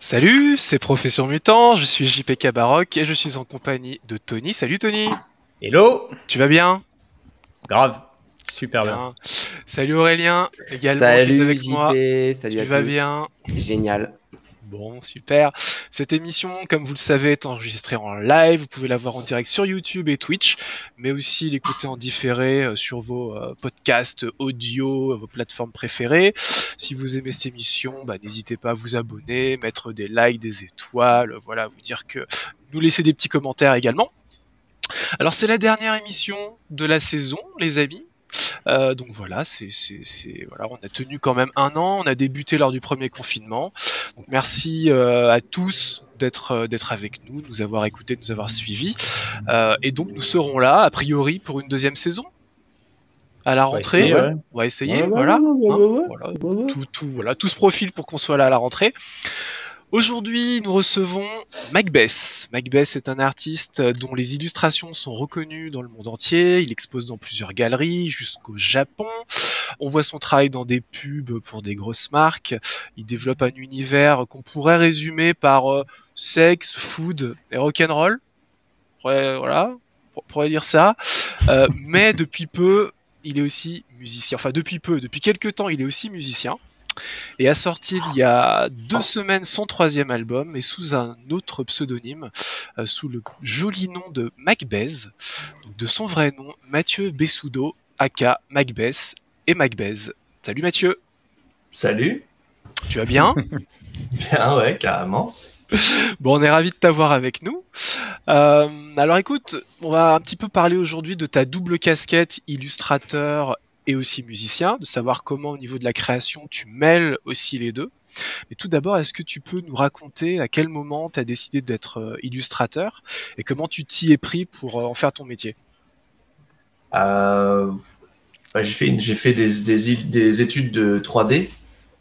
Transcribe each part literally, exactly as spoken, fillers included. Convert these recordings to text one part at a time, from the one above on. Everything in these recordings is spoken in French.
Salut, c'est Profession Mutant, je suis J P K Baroque et je suis en compagnie de Tony. Salut Tony. Hello. Tu vas bien? Grave, super bien. Bien. Salut Aurélien, également qui est Salut avec moi. J P, salut Tu à vas tous. bien? Génial. Bon, super. Cette émission, comme vous le savez, est enregistrée en live. Vous pouvez la voir en direct sur YouTube et Twitch, mais aussi l'écouter en différé euh, sur vos euh, podcasts audio, euh, vos plateformes préférées. Si vous aimez cette émission, bah, n'hésitez pas à vous abonner, mettre des likes, des étoiles, voilà, vous dire que nous laisser des petits commentaires également. Alors c'est la dernière émission de la saison, les amis. Euh, donc voilà, c'est, c'est, c'est, voilà, on a tenu quand même un an, on a débuté lors du premier confinement. Donc merci euh, à tous d'être euh, d'être avec nous, de nous avoir écoutés, de nous avoir suivis. Euh, et donc nous serons là, a priori, pour une deuxième saison. À la rentrée, essayer, ouais. on va essayer, Ouais, ouais, voilà, ouais, ouais, hein, ouais, ouais. voilà, Ouais, ouais. tout, tout, voilà, tout se profile pour qu'on soit là à la rentrée. Aujourd'hui, nous recevons Macbeth. Macbeth est un artiste dont les illustrations sont reconnues dans le monde entier. Il expose dans plusieurs galeries jusqu'au Japon. On voit son travail dans des pubs pour des grosses marques. Il développe un univers qu'on pourrait résumer par euh, sexe, food et rock'n'roll. Ouais, voilà, on pourrait dire ça. Euh, mais depuis peu, il est aussi musicien. Enfin, depuis peu, depuis quelques temps, il est aussi musicien. Et a sorti il y a deux semaines son troisième album, et sous un autre pseudonyme, euh, sous le joli nom de Macbeth, donc de son vrai nom, Mathieu Bessoudo, aka Macbeth et Macbeth. Salut Mathieu. Salut. Tu vas bien? Bien, ouais, carrément. Bon, on est ravis de t'avoir avec nous. Euh, alors écoute, on va un petit peu parler aujourd'hui de ta double casquette illustrateur et aussi musicien, de savoir comment au niveau de la création tu mêles aussi les deux. Mais tout d'abord, est-ce que tu peux nous raconter à quel moment tu as décidé d'être euh, illustrateur et comment tu t'y es pris pour euh, en faire ton métier? Euh, ouais, j'ai fait, une- j'ai fait des, des, des études de trois D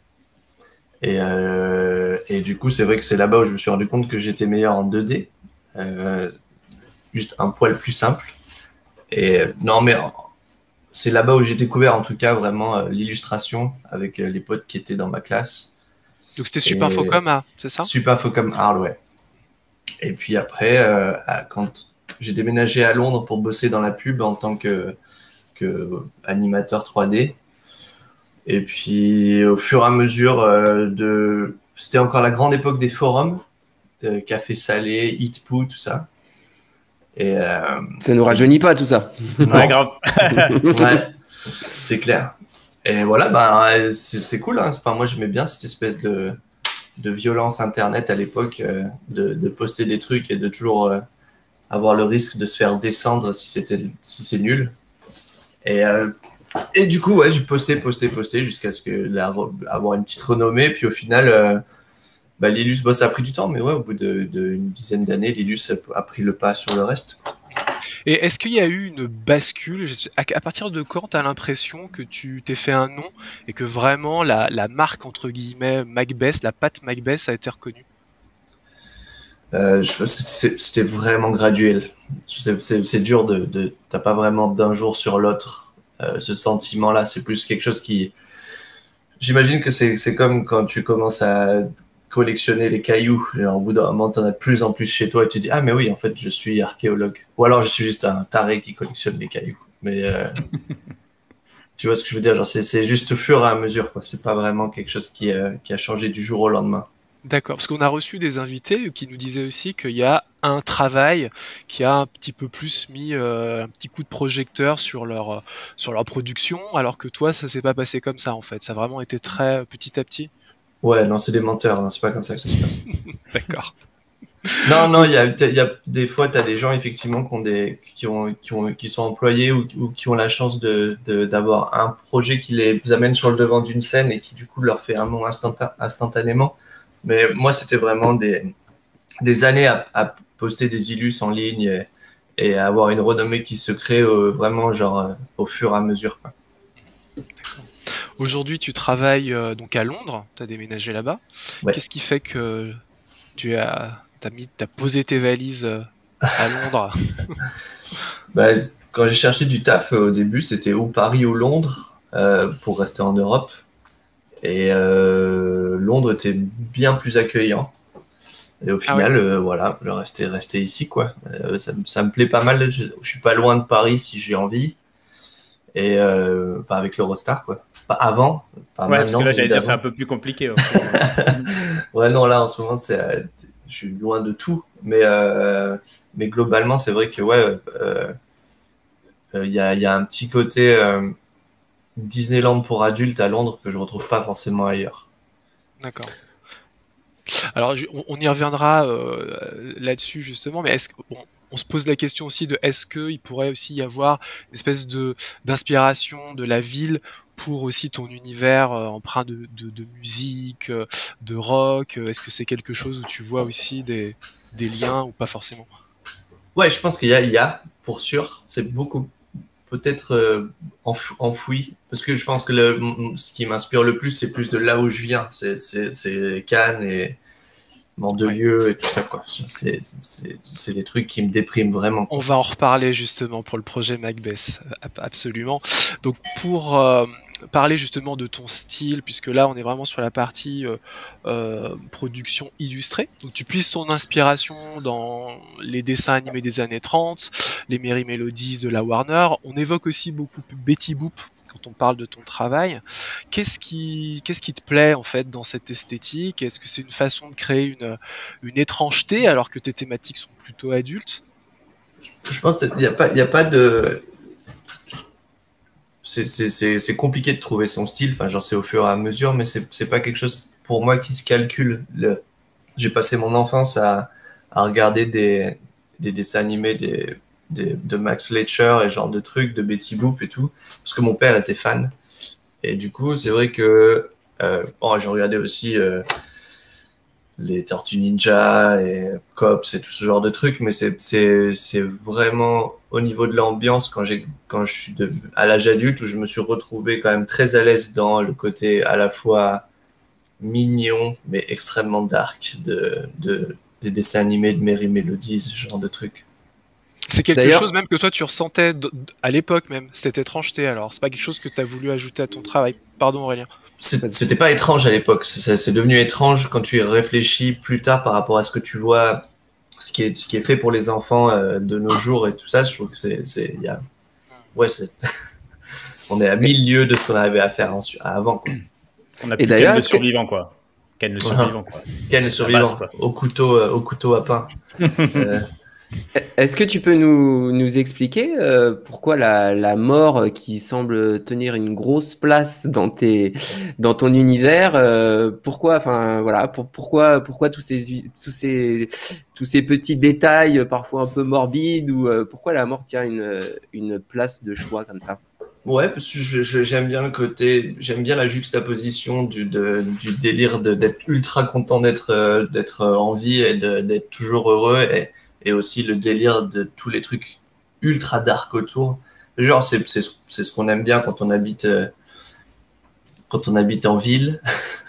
et, euh, et du coup, c'est vrai que c'est là-bas où je me suis rendu compte que j'étais meilleur en deux D, euh, juste un poil plus simple. Et euh, non, mais c'est là-bas où j'ai découvert en tout cas vraiment euh, l'illustration avec euh, les potes qui étaient dans ma classe. Donc c'était Super Et- Infocom, ah, c'est ça? Super Focom Arles, ouais. Et puis après, euh, à- quand j'ai déménagé à Londres pour bosser dans la pub en tant que, que animateur trois D. Et puis au fur et à mesure euh, de... C'était encore la grande époque des forums, de Café Salé, Hitpoo, tout ça. Et euh, Ça nous rajeunit pas tout ça. non, Ouais, grave. ouais, c'est clair. Et voilà, ben, c'était cool, hein. Enfin, moi, j'aimais bien cette espèce de, de violence Internet à l'époque, euh, de, de poster des trucs et de toujours euh, avoir le risque de se faire descendre si c'était si c'est nul. Et, euh, et du coup, ouais, j'ai posté, posté, posté jusqu'à ce que la, avoir une petite renommée. Puis au final, euh, bah, l'Illus, bah, ça a pris du temps, mais ouais, au bout d'une de, de une dizaine d'années, l'Illus a, a pris le pas sur le reste. Et est-ce qu'il y a eu une bascule? Je sais- À à partir de quand tu as l'impression que tu t'es fait un nom et que vraiment la, la marque, entre guillemets, Macbeth, la patte Macbeth a été reconnue? Euh, je- c'est- C'était vraiment graduel. C'est c'est- c'est dur de, de t'as pas vraiment d'un jour sur l'autre euh, ce sentiment-là. C'est plus quelque chose qui. J'imagine que c'est c'est comme quand tu commences à collectionner les cailloux. Genre, au bout d'un moment, t'en as de plus en plus chez toi et tu dis ah mais oui en fait je suis archéologue. Ou alors je suis juste un taré qui collectionne les cailloux. Mais euh, tu vois ce que je veux dire? Genre c'est c'est juste au fur et à mesure quoi. C'est pas vraiment quelque chose qui euh, qui a changé du jour au lendemain. D'accord, parce qu'on a reçu des invités qui nous disaient aussi qu'il y a un travail qui a un petit peu plus mis euh, un petit coup de projecteur sur leur euh, sur leur production, alors que toi, ça s'est pas passé comme ça en fait. Ça a vraiment été très euh, petit à petit. Ouais non c'est des menteurs. Non, c'est pas comme ça que ça se passe. D'accord. Non, non, il y a, il y a des fois, tu as des gens effectivement qui, ont des, qui, ont, qui, ont, qui sont employés ou, ou qui ont la chance de, de, d'avoir un projet qui les amène sur le devant d'une scène et qui du coup leur fait un nom instanta- instantanément. Mais moi, c'était vraiment des, des années à, à poster des illus en ligne et, et à avoir une renommée qui se crée euh, vraiment genre euh, au fur et à mesure, quoi. Aujourd'hui, tu travailles euh, donc à Londres, tu as déménagé là-bas. Ouais. Qu'est-ce qui fait que tu as t'as mis t'as posé tes valises euh, à Londres? Bah, quand j'ai cherché du taf euh, au début, c'était ou Paris ou Londres euh, pour rester en Europe. Et euh, Londres était bien plus accueillant. Et au final, ah ouais. euh, voilà, je rester, rester ici, quoi. Euh, ça, ça me plaît pas mal. Je, je suis pas loin de Paris si j'ai envie. Et euh, enfin, avec l'Eurostar, quoi. Pas avant, pas ouais, maintenant. Parce que là, j'allais dire, c'est un peu plus compliqué. Ouais, non, là, en ce moment, c'est, euh, je suis loin de tout. Mais, euh, mais globalement, c'est vrai que, ouais, il euh, euh, y, a, y a un petit côté euh, Disneyland pour adultes à Londres que je retrouve pas forcément ailleurs. D'accord. Alors, on, on y reviendra euh, là-dessus justement, mais est-ce que bon, on se pose la question aussi de est-ce qu'il pourrait aussi y avoir une espèce de d'inspiration de la ville pour aussi ton univers euh, empreint de, de, de musique, euh, de rock. Est-ce que c'est quelque chose où tu vois aussi des, des liens ou pas forcément? Ouais, je pense qu'il y a, il y a pour sûr. C'est beaucoup peut-être euh, enfoui, parce que je pense que le, ce qui m'inspire le plus, c'est plus de là où je viens. C'est, c'est, c'est Cannes et Mandelieu ouais. et tout ça, quoi. C'est, c'est, c'est des trucs qui me dépriment vraiment, quoi. On va en reparler justement pour le projet Macbeth, absolument. Donc pour euh, parler justement de ton style, puisque là on est vraiment sur la partie euh, euh, production illustrée, donc tu puisses ton inspiration dans les dessins animés des années trente, les Merry Melodies de la Warner. On évoque aussi beaucoup Betty Boop quand on parle de ton travail. Qu'est-ce qui, qu'est-ce qui te plaît en fait dans cette esthétique? Est-ce que c'est une façon de créer une, une étrangeté alors que tes thématiques sont plutôt adultes? Je pense qu'il n'y a pas, il y a pas de. C'est, c'est, c'est, c'est compliqué de trouver son style. Enfin, genre, c'est au fur et à mesure, mais c'est, c'est pas quelque chose pour moi qui se calcule. Le... J'ai passé mon enfance à, à regarder des, des dessins animés des, des, de Max Fleischer et genre de trucs, de Betty Boop et tout, parce que mon père était fan. Et du coup, c'est vrai que euh, bon, j'ai regardé aussi euh, les Tortues Ninja et Cops et tout ce genre de trucs, mais c'est, c'est, c'est vraiment au niveau de l'ambiance quand, j'ai, quand je suis de, à l'âge adulte où je me suis retrouvé quand même très à l'aise dans le côté à la fois mignon mais extrêmement dark de, de, des dessins animés de Merry Melodies, ce genre de trucs. C'est quelque D'ailleurs, chose même que toi tu ressentais à l'époque même, cette étrangeté alors, c'est pas quelque chose que tu as voulu ajouter à ton travail. Pardon Aurélien. C'était pas étrange à l'époque, c'est, c'est devenu étrange quand tu y réfléchis plus tard par rapport à ce que tu vois, ce qui est, ce qui est fait pour les enfants euh, de nos jours et tout ça. Je trouve que c'est, c'est, y a... ouais, c'est... on est à mille lieues de ce qu'on arrivait à faire en, avant, quoi. On a plus Ken le survivant, que... quoi. Ken le survivant, quoi. Ken le survivant, base, quoi. Au couteau, euh, au couteau à pain. euh... Est-ce que tu peux nous, nous expliquer euh, pourquoi la, la mort qui semble tenir une grosse place dans, tes, dans ton univers, euh, pourquoi, enfin voilà, pour, pourquoi, pourquoi tous ces, tous ces, tous ces petits détails parfois un peu morbides ou euh, pourquoi la mort tient une, une place de choix comme ça? Ouais, parce que je, je, j'aime bien le côté, j'aime bien la juxtaposition du, de, du délire de, d'être ultra content d'être, euh, d'être en vie et de, d'être toujours heureux et et aussi le délire de tous les trucs ultra dark autour. Genre, c'est, c'est, c'est ce qu'on aime bien quand on habite, euh, quand on habite en ville.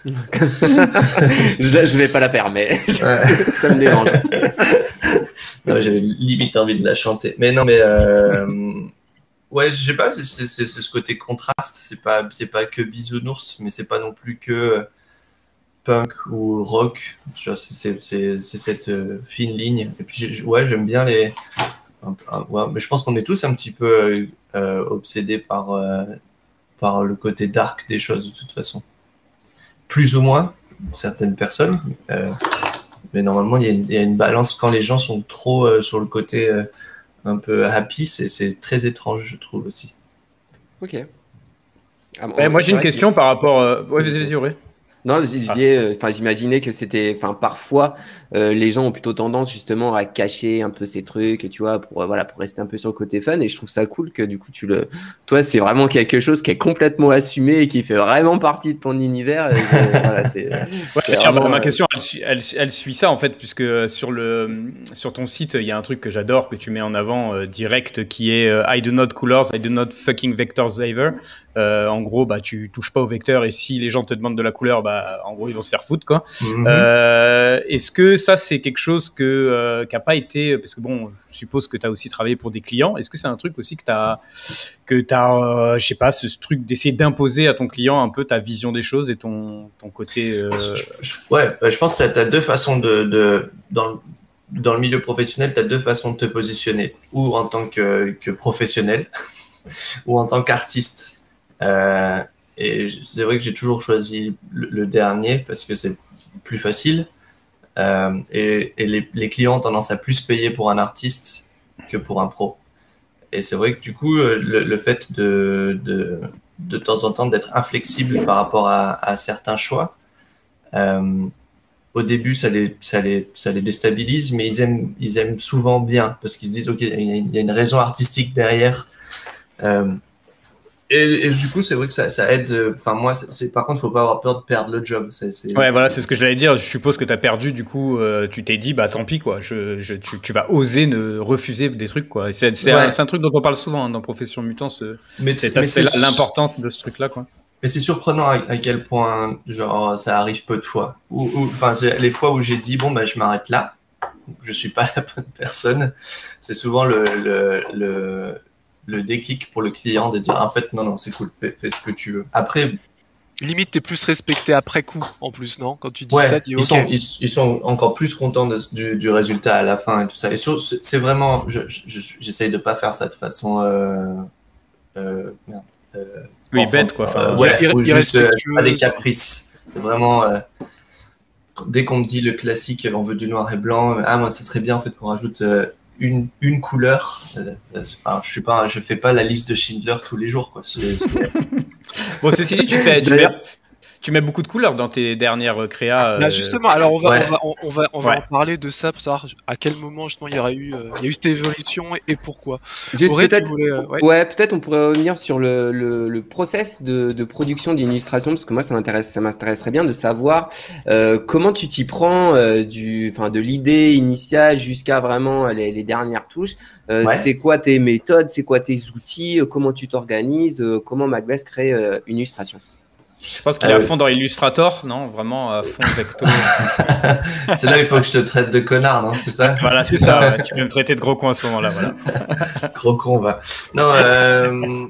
je, je vais pas la faire, mais ouais. Ça me dérange. Non, j'avais limite envie de la chanter. Mais non, mais euh, ouais, je sais pas, c'est, c'est, c'est ce côté contraste. C'est pas, c'est pas que bisounours, mais c'est pas non plus que punk ou rock, c'est, c'est, c'est, c'est cette euh, fine ligne. Et puis, je, ouais, j'aime bien les. Un, un, ouais, mais je pense qu'on est tous un petit peu euh, obsédés par, euh, par le côté dark des choses, de toute façon. Plus ou moins, certaines personnes. Euh, mais normalement, il y, a une, il y a une balance. Quand les gens sont trop euh, sur le côté euh, un peu happy, c'est, c'est très étrange, je trouve aussi. Ok. Ah, bon, ouais, moi, j'ai une question que... par rapport. Euh... Ouais, vas-y, vas-y, Auré. Non, je disais, enfin, j'imaginais que c'était, enfin, parfois, euh, les gens ont plutôt tendance justement à cacher un peu ces trucs, tu vois, pour voilà, pour rester un peu sur le côté fun. Et je trouve ça cool que du coup, tu le, toi, c'est vraiment quelque chose qui est complètement assumé et qui fait vraiment partie de ton univers. Et, euh, voilà, c'est, ouais, c'est vraiment, bah, ma question, elle, elle, elle suit ça en fait, puisque sur le, sur ton site, il y a un truc que j'adore que tu mets en avant euh, direct, qui est euh, I do not colors, I do not fucking vectors ever. Euh, en gros, bah, tu touches pas au vecteur et si les gens te demandent de la couleur, bah bah, en gros, ils vont se faire foutre, quoi. Mhm. Euh, est-ce que ça, c'est quelque chose que, euh, qui n'a pas été, parce que bon, je suppose que tu as aussi travaillé pour des clients. Est-ce que c'est un truc aussi que tu as, que tu as, euh, je sais pas, ce, ce truc d'essayer d'imposer à ton client un peu ta vision des choses et ton, ton côté. Euh... Je, je, ouais, je pense que tu as deux façons de, de dans le, dans le milieu professionnel, tu as deux façons de te positionner, ou en tant que, que professionnel, ou en tant qu'artiste. Euh, et c'est vrai que j'ai toujours choisi le, le dernier parce que c'est plus facile. Euh, et et les, les clients ont tendance à plus payer pour un artiste que pour un pro. Et c'est vrai que du coup, le, le fait de, de, de temps en temps d'être inflexible par rapport à, à certains choix, euh, au début, ça les, ça, les, ça les déstabilise, mais ils aiment, ils aiment souvent bien parce qu'ils se disent, OK, il y a une raison artistique derrière. Euh, et, et du coup, c'est vrai que ça, ça aide. Enfin, moi, c'est, par contre, il ne faut pas avoir peur de perdre le job. C'est, c'est... Ouais, voilà, c'est ce que j'allais dire. Je suppose que tu as perdu, du coup, euh, tu t'es dit, bah tant pis, quoi. Je, je, tu, tu vas oser ne refuser des trucs, quoi. C'est, c'est, ouais. un, c'est un truc dont on parle souvent hein, dans Profession Mutant, ce, mais cet mais aspect, c'est... l'importance de ce truc-là, quoi. Mais c'est surprenant à, à quel point, genre, ça arrive peu de fois. Ou, ou, enfin, les fois où j'ai dit, bon, bah, je m'arrête là, je suis pas la bonne personne, c'est souvent le, le, le, le déclic pour le client de dire, en fait, non, non, c'est cool, fais, fais ce que tu veux. Après, limite, t'es plus respecté après coup, en plus, non? Quand tu dis ouais, ça, tu dis, ils, okay. sont, ils, ils sont encore plus contents de, du, du résultat à la fin et tout ça. Et sur, c'est vraiment, je, je, j'essaye de pas faire ça de façon, euh, euh, merde. Euh, oui, enfin, bête, quoi. Enfin, euh, ouais, il, ou il juste euh, pas des que... caprices. C'est vraiment, euh, dès qu'on me dit le classique, on veut du noir et blanc, ah, moi, ça serait bien, en fait, qu'on rajoute euh, une, une couleur. Euh, enfin, je suis pas, je fais pas la liste de Schindler tous les jours, quoi. C'est, c'est... Bon, ceci dit, tu fais, tu fais, tu mets beaucoup de couleurs dans tes dernières créas. Euh... Bah justement, alors on va, ouais. on va, on, on va, on va ouais. en parler de ça pour savoir à quel moment justement il y aura eu, euh, il y a eu cette évolution et, et pourquoi. Juste Auré, peut-être, voulais, euh, ouais. ouais, peut-être on pourrait revenir sur le, le, le process de, de production d'illustration parce que moi ça m'intéresse, ça m'intéresserait bien de savoir euh, comment tu t'y prends euh, du, enfin de l'idée initiale jusqu'à vraiment les, les dernières touches. Euh, ouais. C'est quoi tes méthodes, c'est quoi tes outils, euh, comment tu t'organises, euh, comment Macbeth crée euh, une illustration. Je pense qu'il est euh, à fond dans Illustrator, non? Vraiment à fond Vecto. C'est là il faut que je te traite de connard, non? C'est ça? Voilà, c'est ça. Ouais. Tu peux me traiter de gros con à ce moment-là, voilà. Gros con, va. Non, euh,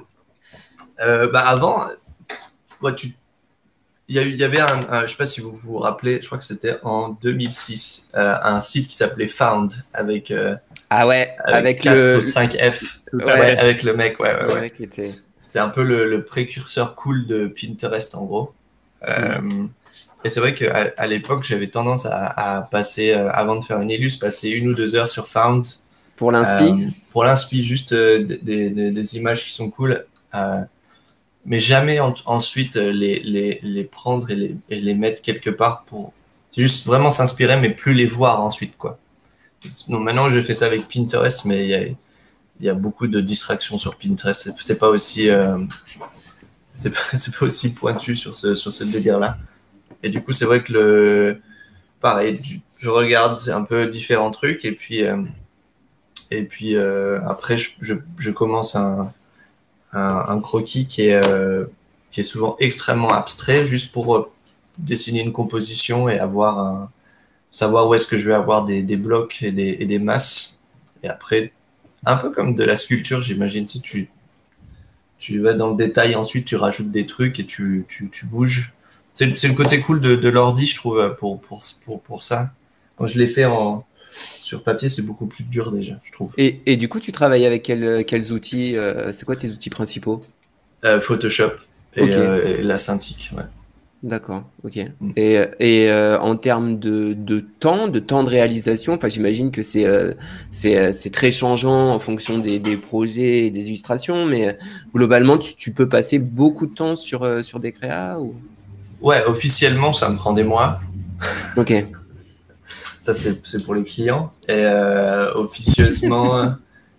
euh, bah avant, ouais, tu, il y, a eu, il y avait un, un, je sais pas si vous vous rappelez, je crois que c'était en deux mille six, euh, un site qui s'appelait Found avec. Euh, ah ouais, avec, avec quatre le ou cinq F. Ouais, ouais, avec le mec, ouais, ouais, le ouais. mec était... C'était un peu le, le précurseur cool de Pinterest, en gros. Euh, mmh. Et c'est vrai qu'à à l'époque, j'avais tendance à, à passer, euh, avant de faire une illus, passer une ou deux heures sur Found. Pour l'inspi euh, Pour l'inspi, juste euh, des, des, des images qui sont cool. Euh, mais jamais en, ensuite les, les, les prendre et les, et les mettre quelque part pour juste vraiment s'inspirer, mais plus les voir ensuite, quoi. Donc maintenant, je fais ça avec Pinterest, mais il y a... Il y a beaucoup de distractions sur Pinterest. C'est, c'est pas aussi, euh, c'est pas, c'est pas aussi pointu sur ce, sur ce délire-là. Et du coup, c'est vrai que le, pareil, du, je regarde un peu différents trucs et puis, euh, et puis euh, après, je, je, je commence un, un, un croquis qui est, euh, qui est souvent extrêmement abstrait, juste pour euh, dessiner une composition et avoir un, savoir où est-ce que je vais avoir des, des blocs et des, et des masses. Et après, un peu comme de la sculpture, j'imagine. Tu sais, tu, tu vas dans le détail, ensuite tu rajoutes des trucs et tu, tu, tu bouges. C'est, c'est le côté cool de, de l'ordi, je trouve, pour, pour, pour, pour ça. Quand je l'ai fait en, sur papier, c'est beaucoup plus dur déjà, je trouve. Et, et du coup, tu travailles avec quel, quels outils euh, c'est quoi tes outils principaux? euh, Photoshop et, okay. euh, et la Cintiq, ouais. D'accord, ok. Mm. Et, et euh, en termes de, de temps, de temps de réalisation, enfin, j'imagine que c'est, euh, c'est, c'est très changeant en fonction des, des projets et des illustrations, mais globalement, tu, tu peux passer beaucoup de temps sur, euh, sur des créas ou... Ouais, officiellement, ça me prend des mois. Ok. Ça, c'est, c'est pour les clients. Et euh, officieusement,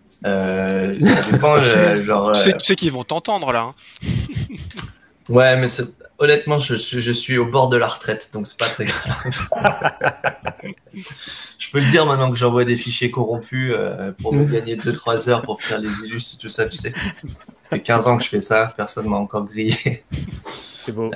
euh, ça dépend, euh, genre... Tu sais, tu sais qu'ils vont t'entendre, là. Hein. Ouais, mais c'est... Honnêtement, je, je, je suis au bord de la retraite, donc c'est pas très grave. Je peux le dire maintenant que j'envoie des fichiers corrompus euh, pour me gagner deux trois heures pour faire les illus et tout ça, tu sais. Ça fait quinze ans que je fais ça, personne m'a encore grillé. C'est beau.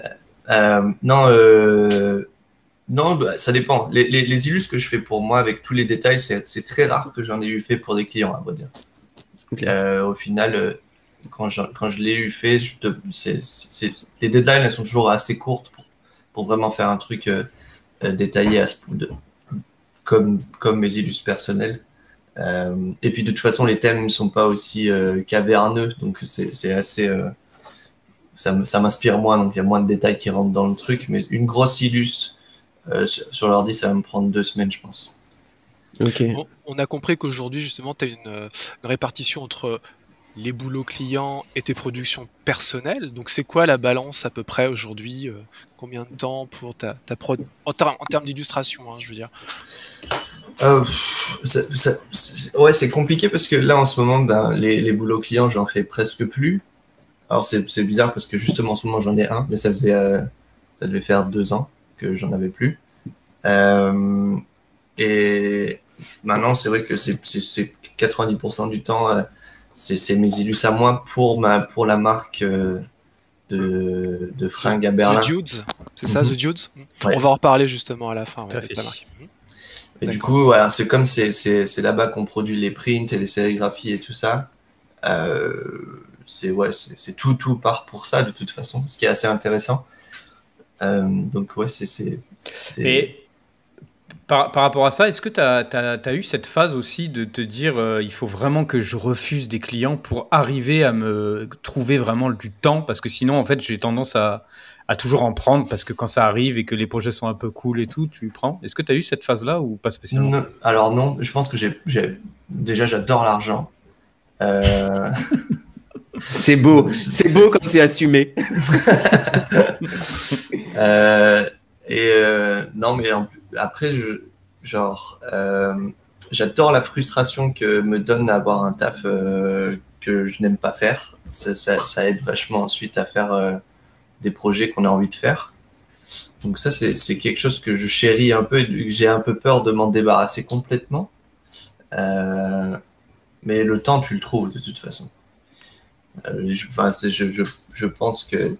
Euh, non, euh, non, bah, ça dépend. Les, les, les illus que je fais pour moi avec tous les détails, c'est c'est très rare que j'en ai eu fait pour des clients, à vrai dire. Ok. Euh, au final, euh, quand je, quand je l'ai eu fait, je te- c'est, c'est, les deadlines elles sont toujours assez courtes pour, pour vraiment faire un truc euh, euh, détaillé à ce, de, comme, comme mes illus personnels. Euh, et puis de toute façon, les thèmes ne sont pas aussi euh, caverneux, donc c'est c'est assez. Euh, ça me- ça m'inspire moins, donc il y a moins de détails qui rentrent dans le truc. Mais une grosse illus euh, sur, sur l'ordi, ça va me prendre deux semaines, je pense. Ok. On, on a compris qu'aujourd'hui, justement, tu as une, euh, une répartition entre les boulots clients et tes productions personnelles. Donc, c'est quoi la balance à peu près aujourd'hui? euh, Combien de temps pour ta, ta prod en, ter- en termes d'illustration, hein, je veux dire. Euh, pff, ça- ça- c'est- ouais, c'est compliqué parce que là, en ce moment, ben, les, les boulots clients, j'en fais presque plus. Alors, c'est c'est bizarre parce que justement, en ce moment, j'en ai un, mais ça faisait, euh, ça devait faire deux ans que j'en avais plus. Euh, et maintenant, c'est vrai que c'est c'est- c'est quatre-vingt-dix pour cent du temps, euh, c'est c'est mes illus à moi pour, ma, pour la marque euh, de, de fringues à The Berlin. Dudes, c'est ça, Mhm. The Dudes. Ouais. On va en reparler justement à la fin, ouais, Tout à avec fait. la marque. Mhm. Et du D'accord. coup, voilà, c'est comme c'est c'est c'est là-bas qu'on produit les prints et les sérigraphies et tout ça. Euh, c'est ouais, c'est c'est tout tout part pour ça de toute façon, ce qui est assez intéressant. Euh, donc ouais, c'est c'est c'est- Et par, par rapport à ça, est-ce que tu as eu cette phase aussi de te dire euh, il faut vraiment que je refuse des clients pour arriver à me trouver vraiment du temps? Parce que sinon, en fait, j'ai tendance à, à toujours en prendre parce que quand ça arrive et que les projets sont un peu cool et tout, tu prends. Est-ce que tu as eu cette phase-là ou pas spécialement? Non, alors non, je pense que j'ai j'ai déjà j'adore l'argent. Euh, C'est beau. C'est beau quand c'est assumé. euh, et euh, non, mais en plus, après, je, genre, euh, j'adore la frustration que me donne d'avoir un taf euh, que je n'aime pas faire. Ça, ça, ça aide vachement ensuite à faire euh, des projets qu'on a envie de faire. Donc ça, c'est c'est quelque chose que je chéris un peu et que j'ai un peu peur de m'en débarrasser complètement. Euh, mais le temps, tu le trouves de toute façon. Euh, je, enfin, c'est- je, je, je pense que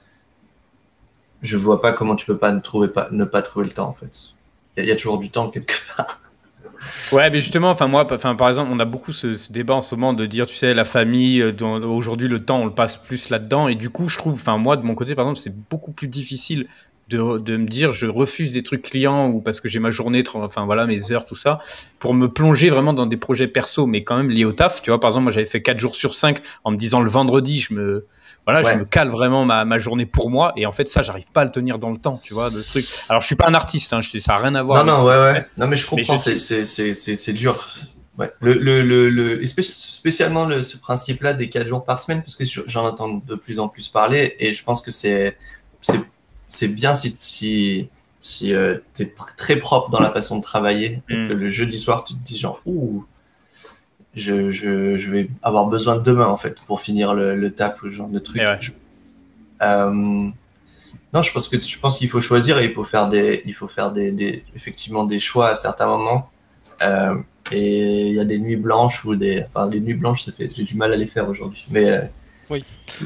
je vois pas comment tu peux pas ne trouver pas ne pas trouver le temps en fait. Il y, a- il y a toujours du temps quelque part. Ouais, mais justement, enfin moi, enfin par exemple, on a beaucoup ce, ce débat en ce moment de dire, tu sais, la famille, euh, dans- aujourd'hui le temps, on le passe plus là-dedans, et du coup, je trouve, enfin moi, de mon côté, par exemple, c'est beaucoup plus difficile de, de me dire, je refuse des trucs clients ou parce que j'ai ma journée, tra- enfin voilà, mes heures, tout ça, pour me plonger vraiment dans des projets perso, mais quand même liés au taf. Tu vois, par exemple, moi, j'avais fait quatre jours sur cinq en me disant le vendredi, je me voilà, je Ouais. me cale vraiment ma, ma journée pour moi, et en fait, ça, j'arrive pas à le tenir dans le temps, tu vois, le truc. Alors, je suis pas un artiste, hein, je, ça a rien à voir. Non avec non ce que ouais je fais. ouais. Non mais je comprends. je C'est suis- c'est c'est c'est c'est dur. Ouais. Le le le, le et spé- spécialement le ce principe-là des quatre jours par semaine parce que sur- j'en entends de plus en plus parler et je pense que c'est c'est c'est bien si si si euh, t'es très propre dans la façon de travailler. Et Mm. que le jeudi soir tu te dis genre ouh je, je, je vais avoir besoin de demain en fait pour finir le, le taf ou ce genre de truc. Et ouais. Je- euh, non, je pense que je pense qu'il faut choisir et il faut faire des, il faut faire des, des effectivement des choix à certains moments. Euh, et il y a des nuits blanches ou des, enfin les nuits blanches, ça fait, j'ai du mal à les faire aujourd'hui. Mais euh, Oui.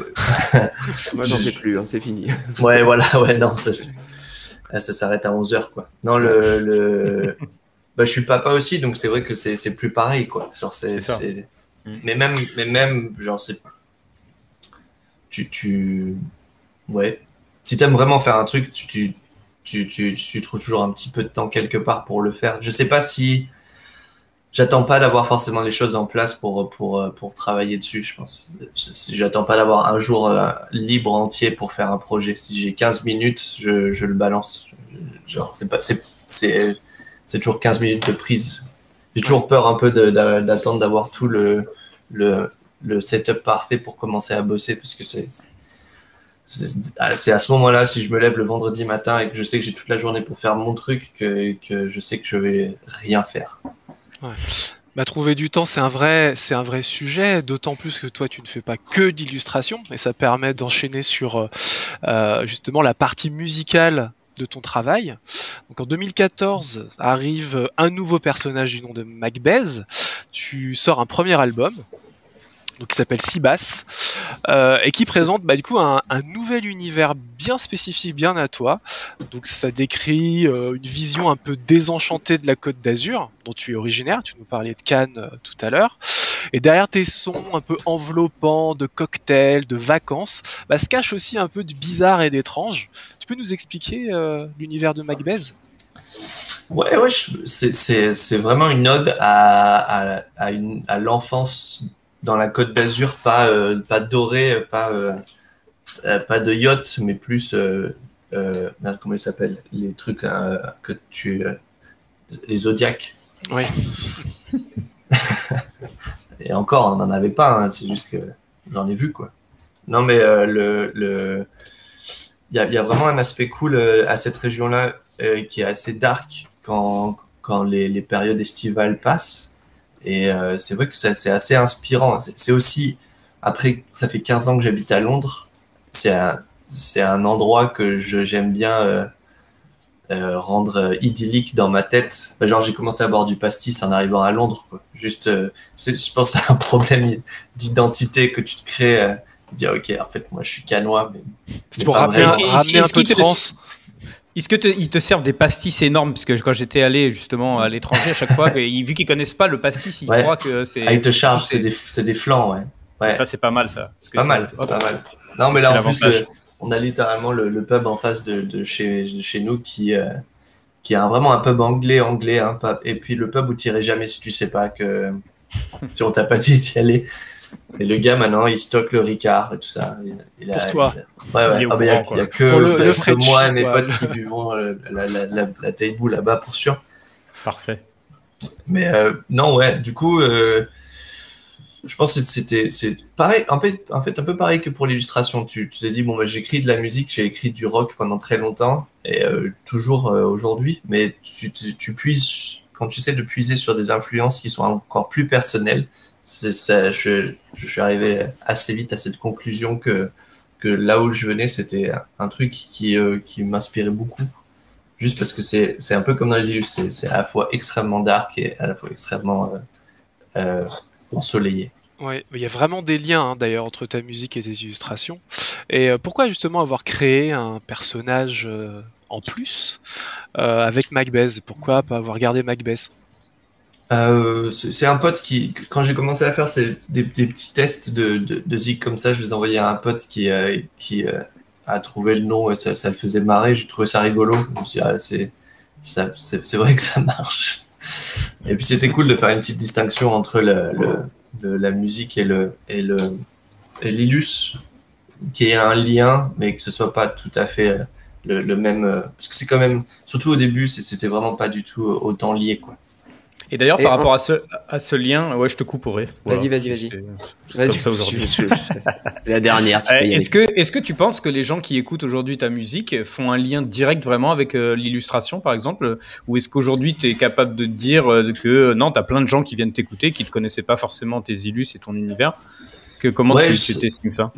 Moi, j'en fais plus, hein, c'est fini. ouais, voilà, ouais, non, ça, ça, ça s'arrête à onze heures quoi. Non, le, le, bah, je suis papa aussi, donc c'est vrai que c'est, c'est plus pareil quoi. Sur c'est, C'est ça. c'est- Mm. Mais même, mais même, genre c'est, tu, tu, ouais. Si t'aimes vraiment faire un truc, tu, tu, tu, tu, tu trouves toujours un petit peu de temps quelque part pour le faire. Je sais pas si j'attends pas d'avoir forcément les choses en place pour pour pour travailler dessus. Je pense. Si j'attends pas d'avoir un jour euh, libre entier pour faire un projet. Si j'ai quinze minutes, je, je le balance. Genre c'est pas c'est c'est c'est toujours quinze minutes de prise. J'ai toujours peur un peu de, de, d'attendre d'avoir tout le le le setup parfait pour commencer à bosser parce que c'est c'est c'est à ce moment-là, si je me lève le vendredi matin et que je sais que j'ai toute la journée pour faire mon truc, que, que je sais que je vais rien faire. Bah, trouver du temps, c'est un vrai, c'est un vrai sujet, d'autant plus que toi, tu ne fais pas que d'illustration, et ça permet d'enchaîner sur euh, justement la partie musicale de ton travail. Donc en deux mille quatorze arrive un nouveau personnage du nom de Macbeth. Tu sors un premier album, donc qui s'appelle Sibas. euh, et qui présente bah, du coup un, un nouvel univers bien spécifique, bien à toi. Donc ça décrit euh, une vision un peu désenchantée de la Côte d'Azur, dont tu es originaire. Tu nous parlais de Cannes euh, tout à l'heure. Et derrière tes sons un peu enveloppants de cocktails, de vacances, bah, se cache aussi un peu de bizarre et d'étrange. Tu peux nous expliquer euh, l'univers de Macbeth? Ouais, ouais, je- c'est c'est- c'est vraiment une ode à, à, à, une- à l'enfance dans la Côte d'Azur, pas, euh, pas dorée, pas, euh, euh, pas de yacht, mais plus, euh, euh, merde, comment il s'appelle? Les trucs euh, que tu. euh, les zodiacs. Oui. Et encore, on n'en avait pas, hein, c'est juste que j'en ai vu, quoi. Non, mais euh, le, le... Il y a, il y a vraiment un aspect cool euh, à cette région-là euh, qui est assez dark quand, quand les, les périodes estivales passent. Et euh, c'est vrai que ça- c'est assez inspirant. C'est c'est aussi, après, ça fait quinze ans que j'habite à Londres. C'est un, c'est un endroit que je- j'aime bien euh, euh, rendre euh, idyllique dans ma tête. Bah, genre, j'ai commencé à boire du pastis en arrivant à Londres, quoi. Juste, euh, c'est, je pense à un problème d'identité que tu te crées. Euh, dire, ok, en fait, moi, je suis canois, mais C'est mais pour pas ramener, un, vraiment. Est-ce- ramener un est-ce peu qu'il de te- trans. Est-ce que te- ils te servent des pastis énormes? Parce que quand j'étais allé justement à l'étranger, à chaque fois, que- ils- vu qu'ils connaissent pas le pastis, ils Ouais. croient que c'est. Ah, ils te chargent, c'est- c'est des, c'est des flancs, ouais. Ouais, Ça, c'est pas mal, ça. Parce c'est que pas t'es- mal, c'est hop, pas mal. Non, mais c'est là, en plus, l'avantage. le- on a littéralement le, le pub en face de, de chez, de chez nous qui, euh, qui est un- vraiment un pub anglais, anglais, hein, pas- et puis le pub où tu irais jamais si tu sais pas que, si on t'a pas dit d'y aller. Et le gars, maintenant, il stocke le Ricard et tout ça. Il, il a- Pour toi. il a- ouais, ouais. Il est au Ah, bah, il y a, courant, il y a quoi. que, Pour le- il y a le que Frenchie, moi et mes quoi. potes qui buvons euh, la, la, la, la Taibu là-bas, pour sûr. Parfait. Mais euh, non, ouais, du coup, euh, je pense que c'était c'est pareil, en fait, en fait, un peu pareil que pour l'illustration. Tu tu t'es dit, bon, bah, j'écris de la musique, j'ai écrit du rock pendant très longtemps, et euh, toujours euh, aujourd'hui, mais tu, tu, tu puises, quand tu essaies de puiser sur des influences qui sont encore plus personnelles, c'est ça, je, je suis arrivé assez vite à cette conclusion que, que là où je venais, c'était un truc qui, euh, qui m'inspirait beaucoup. Juste parce que c'est c'est un peu comme dans les illus, c'est c'est à la fois extrêmement dark et à la fois extrêmement euh, euh, ensoleillé. Ouais, il y a vraiment des liens hein, d'ailleurs entre ta musique et tes illustrations. Et euh, pourquoi justement avoir créé un personnage euh, en plus euh, avec Macbeth? Pourquoi pas avoir gardé Macbeth? Euh, c'est c'est un pote qui, quand j'ai commencé à faire ces, des, des petits tests de, de, de zig comme ça, je les envoyais à un pote qui, euh, qui euh, a trouvé le nom et ça, ça le faisait marrer. J'ai trouvé ça rigolo. Je me suis dit, ah, c'est ça- c'est- c'est vrai que ça marche. Et puis c'était cool de faire une petite distinction entre le, le, le- la musique et le et le et l'illus, qui ait un lien, mais que ce soit pas tout à fait euh, le, le même. euh, Parce que c'est quand même, surtout au début, c'est- c'était vraiment pas du tout autant lié, quoi. Et d'ailleurs, Et par en- rapport à ce, à ce lien, ouais, je te couperai. Vas-y, vas-y, vas-y. C'est- Vas-y, Comme ça aujourd'hui. je- je- je- C'est la dernière, tu Euh, peux y aller. Est-ce que, est-ce que tu penses que les gens qui écoutent aujourd'hui ta musique font un lien direct vraiment avec euh, l'illustration, par exemple? Ou est-ce qu'aujourd'hui, tu es capable de dire euh, que euh, non, tu as plein de gens qui viennent t'écouter, qui ne te connaissaient pas forcément tes illus et ton univers? Que, comment Ouais, tu, je- tu t'estimes ça?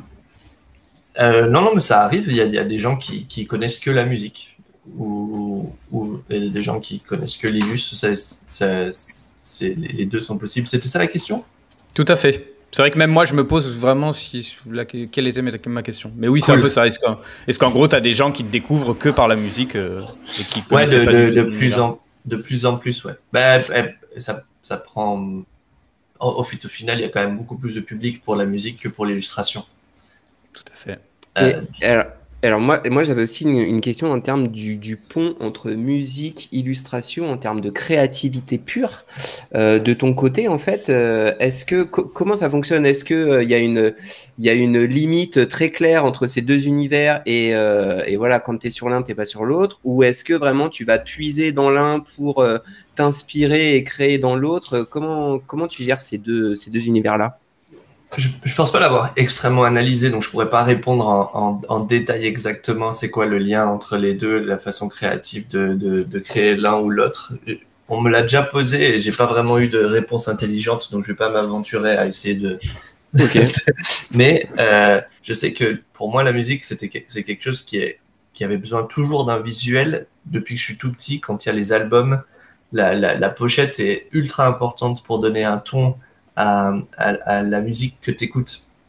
Euh, non, non, mais ça arrive. Il y a, il y a des gens qui, qui connaissent que la musique, ou, ou et des gens qui connaissent que l'illus. Ça, ça, c'est, les deux sont possibles. C'était ça la question? Tout à fait. C'est vrai que même moi, je me pose vraiment si, la- quelle était ma, ma question. Mais oui, c'est Cool. un peu ça. Est-ce qu'en, est-ce qu'en gros, tu as des gens qui te découvrent que par la musique euh, et qui Ouais, connaissaient de, pas de, du tout de ton plus univers? en, de plus en plus, ouais. Bah, eh, ça, ça prend. Au, au fi- au final, il y a quand même beaucoup plus de public pour la musique que pour l'illustration. Tout à fait. Euh, Et alors, alors moi, moi j'avais aussi une, une question en termes du, du pont entre musique, illustration, en termes de créativité pure. Euh, de ton côté, en fait, euh, est-ce que co- comment ça fonctionne? Est-ce que euh, il y a une il y a une limite très claire entre ces deux univers et, euh, et voilà, quand tu es sur l'un, tu n'es pas sur l'autre? Ou est-ce que vraiment tu vas puiser dans l'un pour euh, t'inspirer et créer dans l'autre? Comment comment tu gères ces deux ces deux univers-là? Je, je pense pas l'avoir extrêmement analysé, donc je pourrais pas répondre en, en, en détail exactement c'est quoi le lien entre les deux, la façon créative de, de, de créer l'un ou l'autre. On me l'a déjà posé et j'ai pas vraiment eu de réponse intelligente, donc je vais pas m'aventurer à essayer de. Ok. Mais euh, je sais que pour moi la musique c'était que- c'est quelque chose qui est qui avait besoin toujours d'un visuel depuis que je suis tout petit. Quand il y a les albums, la, la, la pochette est ultra importante pour donner un ton à, à, à la musique que tu écoutes.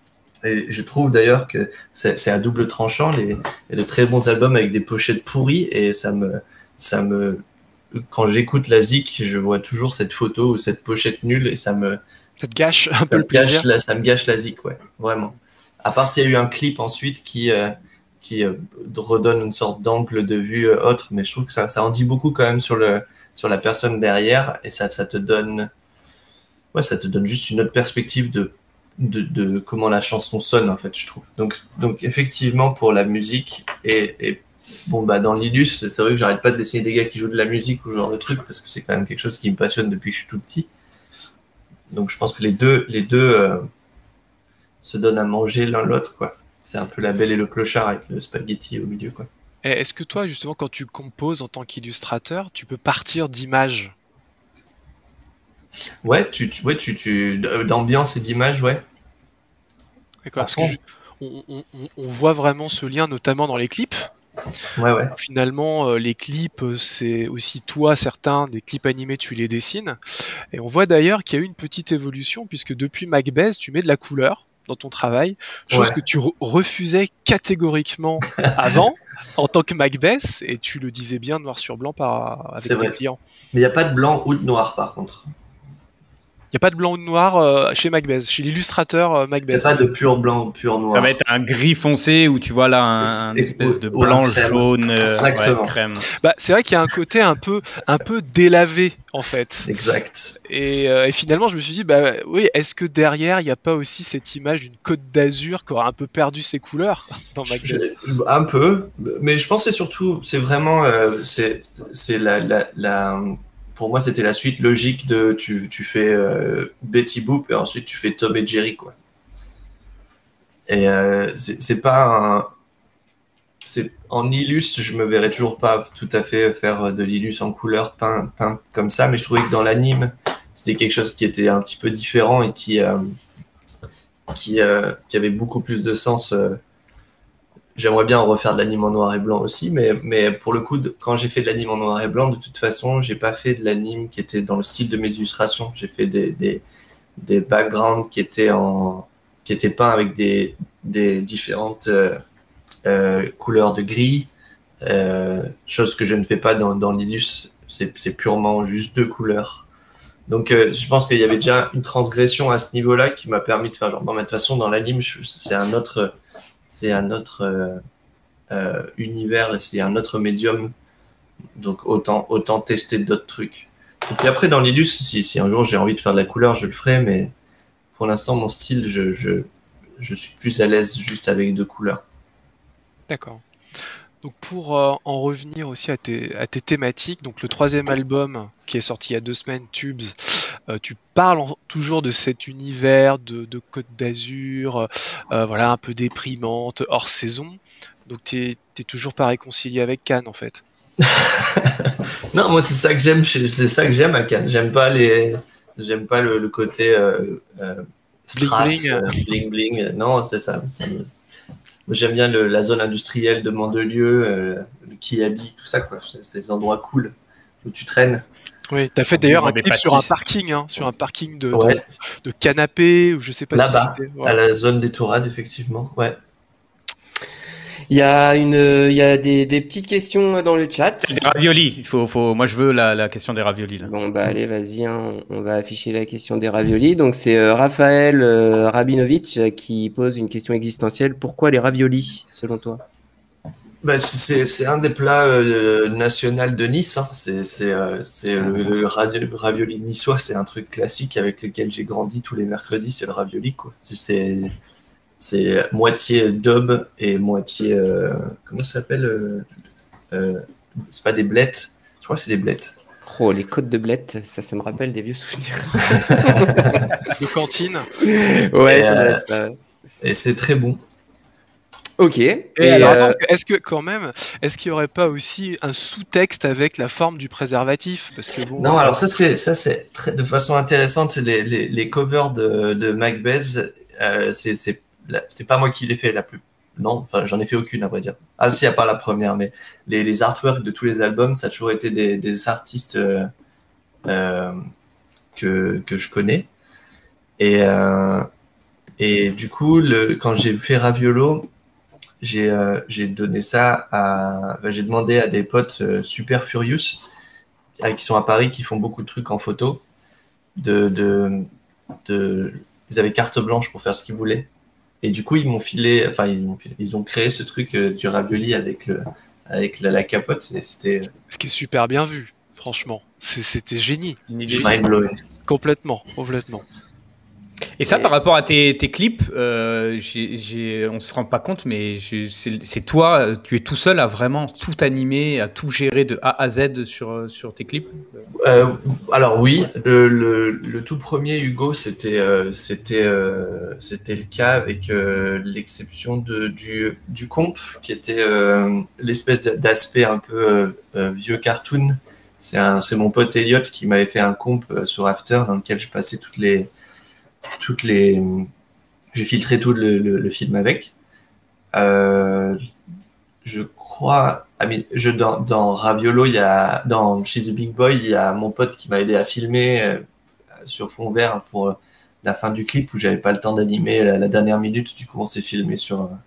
Et je trouve d'ailleurs que c'est à double tranchant. Les, il y a de très bons albums avec des pochettes pourries et ça me, ça me, quand j'écoute la zik, je vois toujours cette photo ou cette pochette nulle et ça me, ça te gâche un ça peu me le plaisir. gâche la, ça me gâche la zik, ouais, vraiment. À part s'il y a eu un clip ensuite qui, euh, qui euh, redonne une sorte d'angle de vue euh, autre, mais je trouve que ça, ça en dit beaucoup quand même sur le, sur la personne derrière et ça, ça te donne, ouais, ça te donne juste une autre perspective de De, de comment la chanson sonne en fait, je trouve. Donc, donc effectivement pour la musique et, et bon bah dans l'Illus, c'est vrai que j'arrête pas de dessiner des gars qui jouent de la musique ou ce genre de truc parce que c'est quand même quelque chose qui me passionne depuis que je suis tout petit. Donc je pense que les deux les deux euh, se donnent à manger l'un l'autre quoi. C'est un peu la Belle et le Clochard avec le spaghetti au milieu quoi. Et est-ce que toi justement quand tu composes en tant qu'illustrateur, tu peux partir d'images? Ouais, tu, tu, ouais, tu, tu, d'ambiance et d'image, ouais. D'accord, parce que je- on, on- on- on voit vraiment ce lien, notamment dans les clips. Ouais, ouais. Finalement, euh, les clips, euh, c'est aussi toi, certains des clips animés, tu les dessines. Et on voit d'ailleurs qu'il y a eu une petite évolution, puisque depuis Macbeth, tu mets de la couleur dans ton travail, chose Ouais. que tu re- refusais catégoriquement avant, en tant que Macbeth, et tu le disais bien noir sur blanc par, avec C'est tes vrai. clients. Mais il n'y a pas de blanc ou de noir par contre. Il n'y a pas de blanc ou de noir euh, chez Macbeth, chez l'illustrateur euh, Il n'y a Macbeth. pas de pur blanc ou pur noir. Ça va être un gris foncé où tu vois là un, un Et- espèce de ou- ou un blanc crème. jaune, euh, Exactement. ouais, crème. Bah, c'est vrai qu'il y a un côté un peu, un peu délavé, en fait. Exact. Et, euh, et finalement, je me suis dit, bah oui, est-ce que derrière, il n'y a pas aussi cette image d'une Côte d'Azur qui aura un peu perdu ses couleurs dans Macbeth? Je- un peu, mais je pense que c'est surtout, c'est vraiment, euh, c'est, c'est la, la, la, pour moi, c'était la suite logique de tu, tu fais euh, Betty Boop et ensuite tu fais Tom et Jerry, quoi. Et euh, c'est c'est pas un, c'est en illus, je me verrais toujours pas tout à fait faire de l'illus en couleur peint, peint comme ça, mais je trouvais que dans l'anime, c'était quelque chose qui était un petit peu différent et qui, euh, qui, euh, qui avait beaucoup plus de sens. euh, J'aimerais bien refaire de l'anime en noir et blanc aussi, mais, mais pour le coup, de, quand j'ai fait de l'anime en noir et blanc, de toute façon, j'ai pas fait de l'anime qui était dans le style de mes illustrations. J'ai fait des, des, des backgrounds qui étaient en, qui étaient peints avec des, des différentes euh, euh, couleurs de gris, euh, chose que je ne fais pas dans, dans l'illus. C'est, c'est purement juste deux couleurs. Donc, euh, je pense qu'il y avait déjà une transgression à ce niveau-là qui m'a permis de faire genre, bon, mais de toute façon, dans l'anime, je- c'est un autre, c'est un autre euh, euh, univers et c'est un autre médium. Donc, autant, autant tester d'autres trucs. Et puis après, dans l'illus, si, si un jour j'ai envie de faire de la couleur, je le ferai, mais pour l'instant, mon style, je, je, je suis plus à l'aise juste avec deux couleurs. D'accord. Donc pour euh, en revenir aussi à tes, à tes thématiques, donc le troisième album qui est sorti il y a deux semaines, Tubes, euh, tu parles en- toujours de cet univers de, de Côte d'Azur, euh, voilà, un peu déprimante, hors saison. Donc t'es t'es toujours pas réconcilié avec Cannes en fait. Non, moi, c'est ça que j'aime, chez- c'est ça que j'aime à Cannes. J'aime pas les, j'aime pas le, le côté euh, euh, strass, Bling euh, bling bling. Non, c'est ça. ça me- moi, j'aime bien le- la zone industrielle de Mandelieu, euh, le Kiabi, tout ça, quoi. C'est c'est des endroits cool où tu traînes. Oui, t'as fait En d'ailleurs buvant un des clip sur un pastis. parking, hein, sur un parking de, Ouais. de, de canapé ou je sais pas Là-bas, si c'était. à Voilà. la zone des Tourades, effectivement. Ouais. Il y a une, il y a des, des petites questions dans le chat. Des raviolis. Il faut, faut... Moi, je veux la, la question des raviolis. Là. Bon, bah allez, vas-y, hein, on on va afficher la question des raviolis. Donc, c'est euh, Raphaël euh, Rabinovitch euh, qui pose une question existentielle. Pourquoi les raviolis, selon toi? Bah, c'est c'est un des plats euh, nationaux de Nice. Hein. C'est c'est euh, c'est le, le ra- le ravioli niçois. C'est un truc classique avec lequel j'ai grandi tous les mercredis. C'est le ravioli, quoi. C'est c'est moitié daube et moitié euh, comment ça s'appelle euh, euh, c'est pas des blettes. Je crois que c'est des blettes. Oh, les côtes de blettes, ça, ça me rappelle des vieux souvenirs. De cantine. Ouais, Et, ça doit euh, être ça. Et c'est très bon. Ok. Et, Et, alors, euh, attends, est-ce que quand même, est-ce qu'il y aurait pas aussi un sous-texte avec la forme du préservatif? Parce que bon, Non, ça- alors ça c'est ça c'est très- de façon intéressante les, les, les covers de, de Macbeth, euh, c'est c'est la- c'est pas moi qui les fait la plus. Non, enfin j'en ai fait aucune à vrai dire. Ah si, à part la première, mais les, les artworks de tous les albums, ça a toujours été des, des artistes euh, euh, que que je connais et euh, Et du coup, le, quand j'ai fait Raviolo, j'ai euh, j'ai donné ça à, ben, j'ai demandé à des potes euh, super furious euh, qui sont à Paris, qui font beaucoup de trucs en photo, de de de, ils avaient carte blanche pour faire ce qu'ils voulaient. Et du coup, ils m'ont filé, enfin, ils, m'ont filé, ils ont créé ce truc euh, du ravioli avec le, avec la, la capote. Et c'était. Ce qui est super bien vu, franchement. C'est, c'était génie. Génie. Mind blowing. Complètement, complètement. Et ça, Et- par rapport à tes, tes clips, euh, j'ai, j'ai, on se rend pas compte, mais j'ai- c'est, c'est toi, tu es tout seul à vraiment tout animer, à tout gérer de A à Z sur, sur tes clips. Euh, alors oui, le, le, le tout premier Hugo, c'était euh, c'était euh, c'était le cas avec euh, l'exception de du du comp qui était euh, l'espèce d'aspect un peu euh, euh, vieux cartoon. C'est un c'est mon pote Elliot qui m'avait fait un comp euh, sur After dans lequel je passais toutes les toutes les j'ai filtré tout le, le, le film avec. Euh, je crois, ah, mais je, dans, dans Raviolo, il y a, dans She's a Big Boy, il y a mon pote qui m'a aidé à filmer euh, sur fond vert pour euh, la fin du clip où j'avais pas le temps d'animer la, la dernière minute. Du coup, on s'est filmé sur, euh,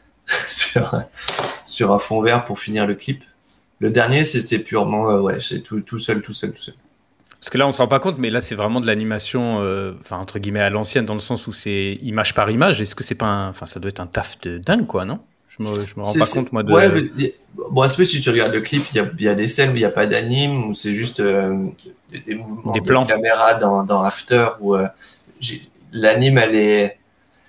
sur, sur un fond vert pour finir le clip. Le dernier, c'était purement, euh, ouais, c'est tout, tout seul, tout seul, tout seul. Parce que là, on se rend pas compte, mais là, c'est vraiment de l'animation, euh, enfin entre guillemets à l'ancienne, dans le sens où c'est image par image. Est-ce que c'est pas, un... enfin, ça doit être un taf de dingue, quoi, non? Je me, je me rends C'est- pas c'est- compte, moi, de. Ouais, mais, bon, aspect, si tu regardes le clip, il y a, il y a des scènes où il n'y a pas d'anime, où c'est juste euh, des mouvements Des de plans. caméra dans, dans After, où euh, j'ai- l'anime, elle est.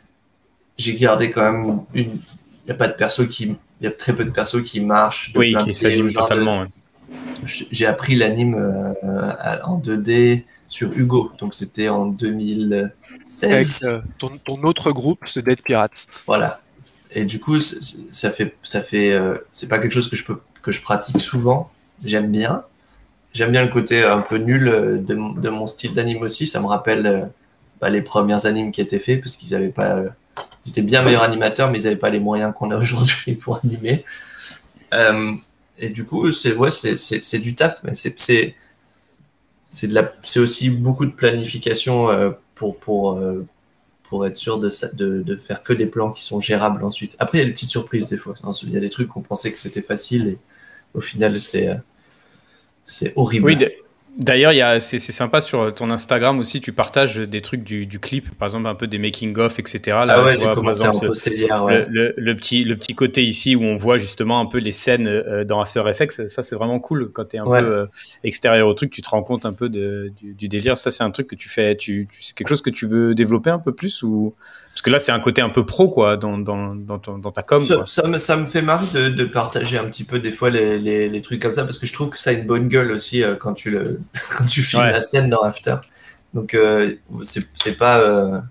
J'ai gardé quand même une. Il n'y a pas de perso qui. Il y a très peu de persos qui marchent. De Oui, plein qui de pieds, s'anime genre de- totalement. ouais. J'ai appris l'anime euh, à- en deux D sur Hugo, donc c'était en deux mille seize. Avec euh, ton, ton autre groupe, ce Dead Pirates. Voilà. Et du coup, c- c- ça fait, ça fait, euh, c'est pas quelque chose que je peux, que je pratique souvent. J'aime bien. J'aime bien le côté un peu nul euh, de, mon- de mon style d'anime aussi. Ça me rappelle euh, bah, les premières animes qui étaient faits parce qu'ils avaient pas, euh, ils étaient bien meilleurs animateurs, mais ils avaient pas les moyens qu'on a aujourd'hui pour animer. Euh, et du coup, c'est, ouais, c'est, c'est, c'est du taf, mais c'est, c'est, c'est de la, c'est aussi beaucoup de planification euh, pour, pour, euh, pour être sûr de, ça- de, de faire que des plans qui sont gérables ensuite. Après, il y a des petites surprises des fois. Il y a des trucs qu'on pensait que c'était facile et au final, c'est, euh, c'est horrible. Oui, d- d'ailleurs, il y a, c'est, c'est sympa sur ton Instagram aussi, tu partages des trucs du, du clip, par exemple un peu des making-of, et cetera. Là, ah ouais, je j'ai vois, par commencé à en exemple, poster hier. le, Ouais. le, le petit, le petit côté ici où on voit justement un peu les scènes euh, dans After Effects, ça c'est vraiment cool. Quand tu es un Ouais. peu euh, extérieur au truc, tu te rends compte un peu de, du, du délire. Ça, c'est un truc que tu fais, tu, tu, c'est quelque chose que tu veux développer un peu plus ou... Parce que là, c'est un côté un peu pro, quoi, dans, dans, dans, ton- dans ta com. Ça, Quoi. ça me, ça me fait marrer de, de partager un petit peu des fois les, les, les trucs comme ça parce que je trouve que ça a une bonne gueule aussi euh, quand tu le quand tu filmes Ouais. la scène dans After. Donc euh, c'est c'est pas euh,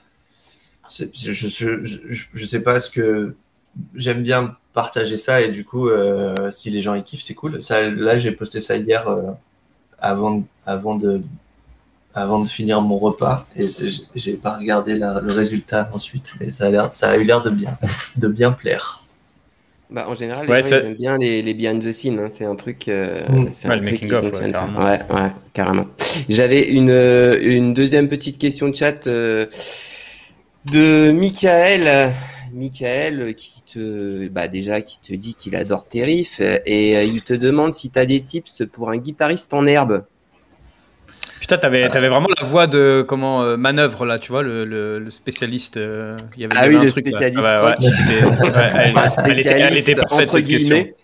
c'est- je, je, je, je, je sais pas ce que j'aime bien partager ça et du coup euh, si les gens y kiffent c'est cool. Ça là j'ai posté ça hier euh, avant avant de avant de finir mon repas et c'est- j'ai pas regardé la- le résultat ensuite mais ça a l'air ça a eu l'air de bien de bien plaire. Bah, en général, les Ouais, gens ça- ils aiment bien les, les behind the scenes. Hein. C'est un truc, euh, Mm. c'est Ouais, un le truc qui making of, ouais, fonctionne. ça. carrément. Ouais, ouais, carrément. J'avais une, euh, une deuxième petite question de chat euh, de Michael. Michael euh, qui te, bah déjà qui te dit qu'il adore tes riffs euh, et euh, il te demande si tu as des tips pour un guitariste en herbe. Putain, t'avais, t'avais vraiment la voix de comment euh, manœuvre là, tu vois, le, le, le spécialiste. euh, il y avait, Ah il y avait oui, un le truc, là. spécialiste Ah ouais, ouais, rock. c'était- ouais, elle, Un elle était, elle était spécialiste parfaite entre cette question. guillemets.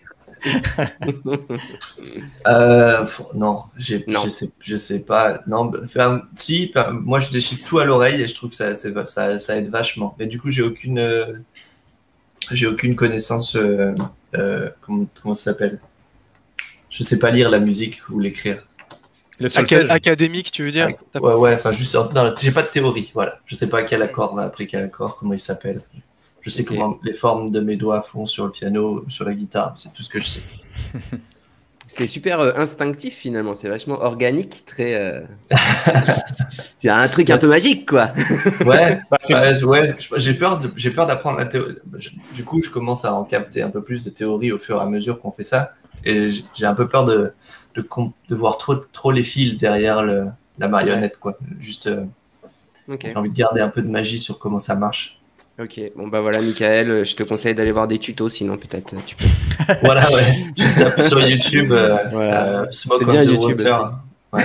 Euh, pff, non, j'ai, Non. je sais, je sais pas. Non, bah, enfin, si, bah, moi je déchiffre tout à l'oreille et je trouve que ça, c'est- ça, ça aide vachement. Mais du coup, j'ai aucune, euh, j'ai aucune connaissance. Euh, euh, comment, comment ça s'appelle? Je sais pas lire la musique ou l'écrire. Le Aca- solfège. académique, tu veux dire? T'as- Ouais, ouais. Enfin, juste, non, j'ai pas de théorie. Voilà, je sais pas quel accord va après quel accord, comment il s'appelle. Je sais Ok. comment les formes de mes doigts font sur le piano, sur la guitare. C'est tout ce que je sais. C'est super euh, instinctif finalement, c'est vachement organique, très. euh, Il y a un truc un peu magique quoi. Ouais, Bah, c'est- ouais, ouais, je- j'ai peur de, j'ai peur d'apprendre la théorie. Je- Du coup, je commence à en capter un peu plus de théorie au fur et à mesure qu'on fait ça. Et j- j'ai un peu peur de, de, com- de voir trop, trop les fils derrière le, la marionnette, quoi. Juste, euh, Ok. J'ai envie de garder un peu de magie sur comment ça marche. Ok, bon bah voilà, Michael, je te conseille d'aller voir des tutos, sinon peut-être tu peux. Voilà, ouais. Juste un peu sur YouTube, euh, Voilà. euh, Smoke C'est on bien the YouTube Water. Ouais.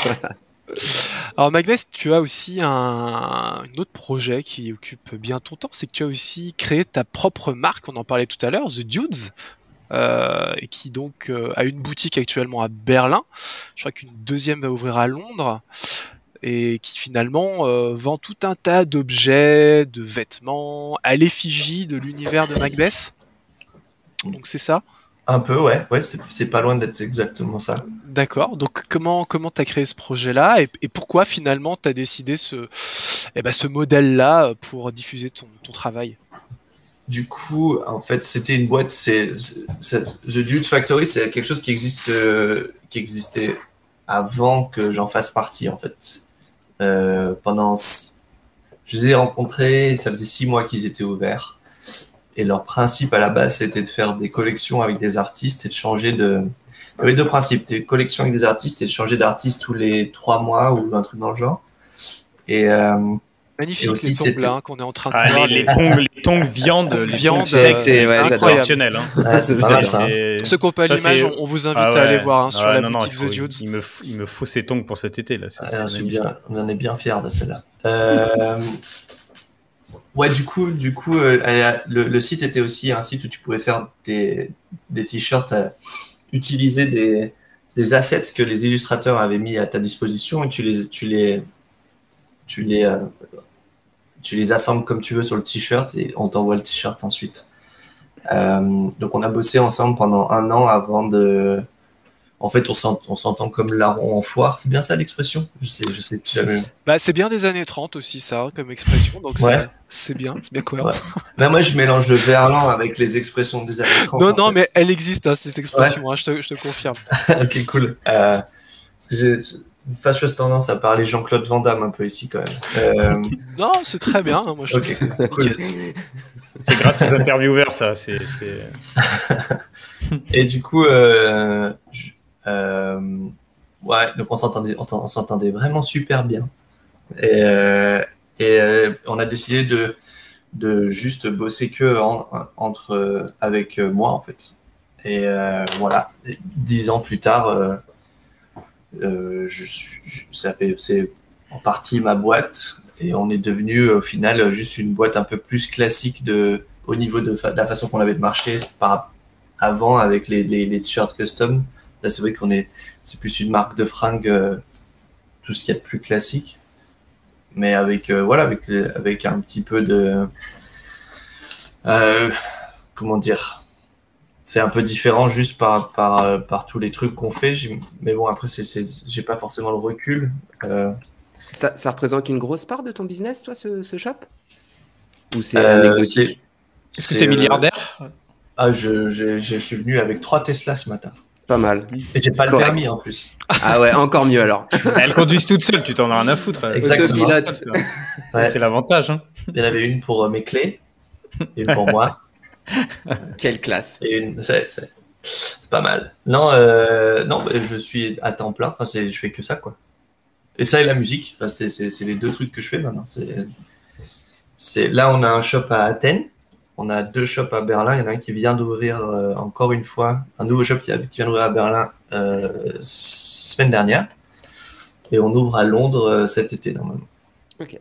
Alors Macbeth, tu as aussi un, un autre projet qui occupe bien ton temps, c'est que tu as aussi créé ta propre marque, on en parlait tout à l'heure, The Dudes, euh, et qui donc euh, a une boutique actuellement à Berlin. Je crois qu'une deuxième va ouvrir à Londres, et qui finalement euh, vend tout un tas d'objets, de vêtements, à l'effigie de l'univers de Macbeth. Donc c'est ça? Un peu, ouais. Ouais, c'est c'est pas loin d'être exactement ça. D'accord. Donc comment comment t'as créé ce projet-là et, et pourquoi finalement t'as décidé ce eh ben, ce modèle-là pour diffuser ton, ton travail? Du coup, en fait, c'était une boîte. C'est c'est- The Dude Factory, c'est quelque chose qui existe, euh, qui existait avant que j'en fasse partie, en fait. Euh, pendant, je les ai rencontrés, ça faisait six mois qu'ils étaient ouverts. Et leur principe à la base, c'était de faire des collections avec des artistes et de changer de. Il y avait deux principes, des collections avec des artistes et de changer d'artiste tous les trois mois ou un truc dans le genre. Et, euh, et Magnifique aussi, les tongs c'était. là hein, qu'on est en train de Ah, voir. les, les les- tongs, les tongs viande, les Viande, tongs steak, euh, c'est ouais, j'adore. exceptionnel. Hein. Ouais, c'est pas mal ça. C'est- Ceux qui n'ont pas ça, l'image, c'est- on, on vous invite Ah à aller ouais. voir hein, sur Ah la non, non, boutique il faut- The Dudes. Il me, f- il me faut ces tongs pour cet été là. C'est Ah, c'est je suis magnifique. bien, on en est bien fiers de celle-là. Euh, ouais, du coup, du coup euh, elle- le, le site était aussi un site où tu pouvais faire des, des t-shirts, euh, utiliser des, des assets que les illustrateurs avaient mis à ta disposition et tu les, tu les, tu les, euh, tu les assembles comme tu veux sur le t-shirt et on t'envoie le t-shirt ensuite. Euh, donc on a bossé ensemble pendant un an avant de. En fait, on s'ent- on s'entend comme larron en foire. C'est bien ça l'expression? Je sais, je sais. tu l'avais- Bah, c'est bien des années trente aussi ça hein, comme expression, donc Ouais. ça- c'est bien, c'est bien cohérent. Ouais. Là, moi, je mélange le verlan avec les expressions des années trente. Non, en non, fait. mais elle existe hein, cette expression, hein, je, te, je te confirme. Ok, cool. Euh, j'ai j'ai une fâcheuse tendance à parler Jean-Claude Van Damme un peu ici quand même. Euh, Non, c'est très bien, hein, moi je Ok, trouve que c'est cool. nickel. C'est grâce aux intervieweurs, ça. C'est, c'est- et du coup, euh, je- euh, ouais, donc on s'entendait, on, on s'entendait vraiment super bien. Et, euh, et euh, on a décidé de, de juste bosser que en- entre euh, avec euh, moi en fait. Et euh, voilà, Et dix ans plus tard, euh, euh, je suis, je- ça fait, c'est en partie ma boîte et on est devenu au final juste une boîte un peu plus classique de, au niveau de, fa- de la façon qu'on avait de marcher par avant avec les, les, les t-shirts custom. Là, c'est vrai qu'on est, c'est plus une marque de fringues, euh, tout ce qu'il y a de plus classique, mais avec euh, voilà, avec les- avec un petit peu de, euh, comment dire, c'est un peu différent juste par par euh, par tous les trucs qu'on fait. J'ai- Mais bon, après, c'est, c'est, j'ai pas forcément le recul. Euh, Ça, ça représente une grosse part de ton business, toi, ce, ce shop? Ou c'est euh, anecdotique? c'est- Est-ce que c'est, t'es euh, milliardaire? Ah, je, je, je suis venu avec trois Tesla ce matin. Pas mal. Et j'ai pas le Correct. permis en plus. Ah ouais, encore mieux alors. Elles conduisent toutes seules, tu t'en as rien à foutre. Exactement. Autopilote. C'est Ouais. c'est l'avantage. Hein. Il y en avait une pour euh, mes clés, une pour moi, Quelle classe. et une. C'est, c'est, c'est pas mal. Non, euh, non, bah, je suis à temps plein. Enfin, c'est, je fais que ça, quoi. Et ça et la musique. Enfin, c'est, c'est, c'est les deux trucs que je fais maintenant. C'est, c'est, là, on a un shop à Athènes. On a deux shops à Berlin. Il y en a un qui vient d'ouvrir euh, encore une fois, un nouveau shop qui, a- qui vient d'ouvrir à Berlin euh, s- semaine dernière. Et on ouvre à Londres euh, cet été, normalement. Ok.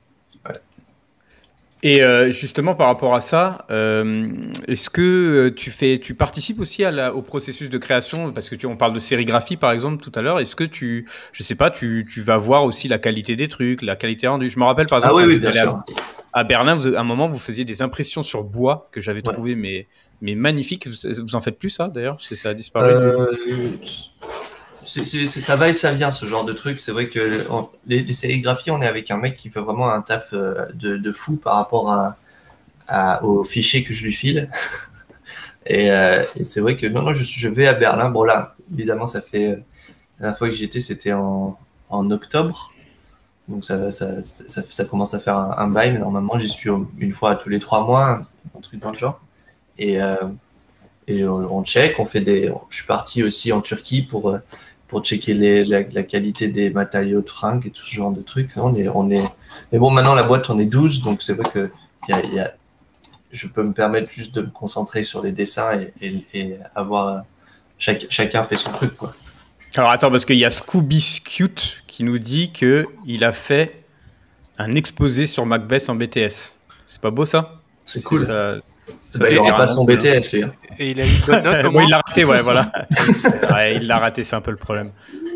Et euh, justement, par rapport à ça, euh, est-ce que euh, tu fais, tu participes aussi à la- au processus de création? Parce que tu, on parle de sérigraphie, par exemple, tout à l'heure. Est-ce que tu, je sais pas, tu, tu vas voir aussi la qualité des trucs, la qualité rendue? Je me rappelle, par exemple, Ah oui, quand oui, vous bien allez à- sûr. À Berlin, vous- à un moment, vous faisiez des impressions sur bois que j'avais Ouais. trouvé mais, mais magnifiques. Vous, vous en faites plus, ça, d'ailleurs? Parce que ça a disparu. Euh, c'est, c'est, c'est- ça va et ça vient, ce genre de truc. C'est vrai que on- les, les sérigraphies, on est avec un mec qui fait vraiment un taf euh, de, de fou par rapport à, à- aux fichiers que je lui file. Et, euh, et c'est vrai que non, non, je, suis- je vais à Berlin. Bon, là, évidemment, ça fait. euh, La dernière fois que j'y étais, c'était en, en octobre. Donc, ça, ça, ça, ça commence à faire un, un bail. Mais normalement, j'y suis une fois tous les trois mois, un truc dans le genre. Et. Euh, et on, on check, on fait des. Je suis parti aussi en Turquie pour euh, pour checker les, la, la qualité des matériaux de fringues et tout ce genre de trucs. On est, on est... Mais bon, maintenant, la boîte, on est douze, donc c'est vrai que y a, y a... je peux me permettre juste de me concentrer sur les dessins et, et, et avoir... Chaque, chacun fait son truc, quoi. Alors attends, parce qu'il y a Scooby Cute qui nous dit qu'il a fait un exposé sur Macbeth en B T S. C'est pas beau ça? C'est cool. Ça... Bah, il n'aura pas son B T S, lui. Et il a une bonne note. Bon, il l'a raté, ouais, voilà. Ouais, il l'a raté, c'est un peu le problème.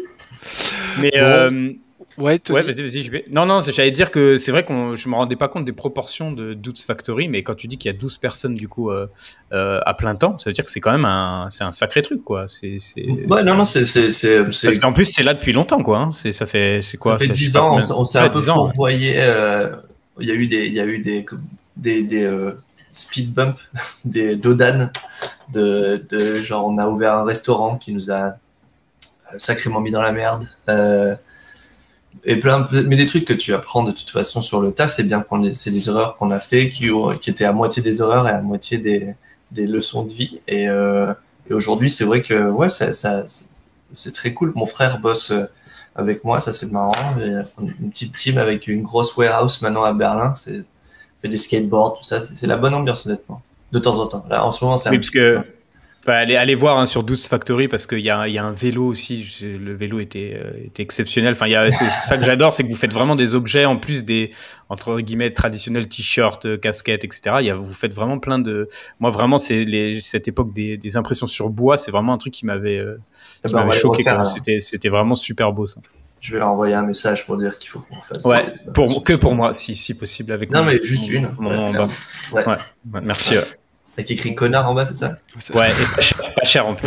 Mais bon. euh... ouais, ouais, vas-y, vas-y. Je vais... Non, non, j'allais dire que c'est vrai que je me rendais pas compte des proportions de Dudes Factory, mais quand tu dis qu'il y a douze personnes du coup euh, euh, à plein temps, ça veut dire que c'est quand même un, c'est un sacré truc, quoi. C'est, c'est, ouais, c'est... non, non, c'est, c'est, c'est, c'est... Parce qu'en plus, c'est là depuis longtemps, quoi. Hein. C'est, ça fait, c'est quoi? Ça fait dix ans. On, on s'est ouais, un peu ans, fourvoyé. Euh, il y a eu des, il y a eu des, des, des euh, speed bumps, des dodanes, de, de genre on a ouvert un restaurant qui nous a sacrément mis dans la merde. Euh, et plein, mais des trucs que tu apprends de toute façon sur le tas, c'est bien qu'on c'est des erreurs qu'on a fait qui, qui étaient à moitié des erreurs et à moitié des, des leçons de vie. Et, euh, et aujourd'hui, c'est vrai que ouais, ça, ça, c'est très cool. Mon frère bosse avec moi, ça c'est marrant. Et une petite team avec une grosse warehouse maintenant à Berlin. C'est fait des skateboards, tout ça. C'est, c'est la bonne ambiance honnêtement. De temps en temps. Là, en ce moment, c'est oui, un parce petit que. peu... Bah, allez, allez voir hein, sur Dudes Factory parce qu'il y a, y a un vélo aussi. Le vélo était, euh, était exceptionnel. Enfin, y a, c'est ça que j'adore, c'est que vous faites vraiment des objets en plus des entre guillemets traditionnels t-shirts, casquettes, et cetera. Y a, vous faites vraiment plein de. Moi, vraiment, c'est les, cette époque des, des impressions sur bois. C'est vraiment un truc qui m'avait, euh, qui bah, m'avait choqué. Refaire, c'était, c'était vraiment super beau ça. Je vais leur envoyer un message pour dire qu'il faut qu'on fasse. Ouais, pour, que pour moi, si, si possible avec. Non, mon, mais juste mon, une. Mon, ouais, mon, ouais. ouais. ouais. Merci. Ouais. Avec écrit connard en bas, c'est ça? Ouais, et pas cher, pas cher en plus.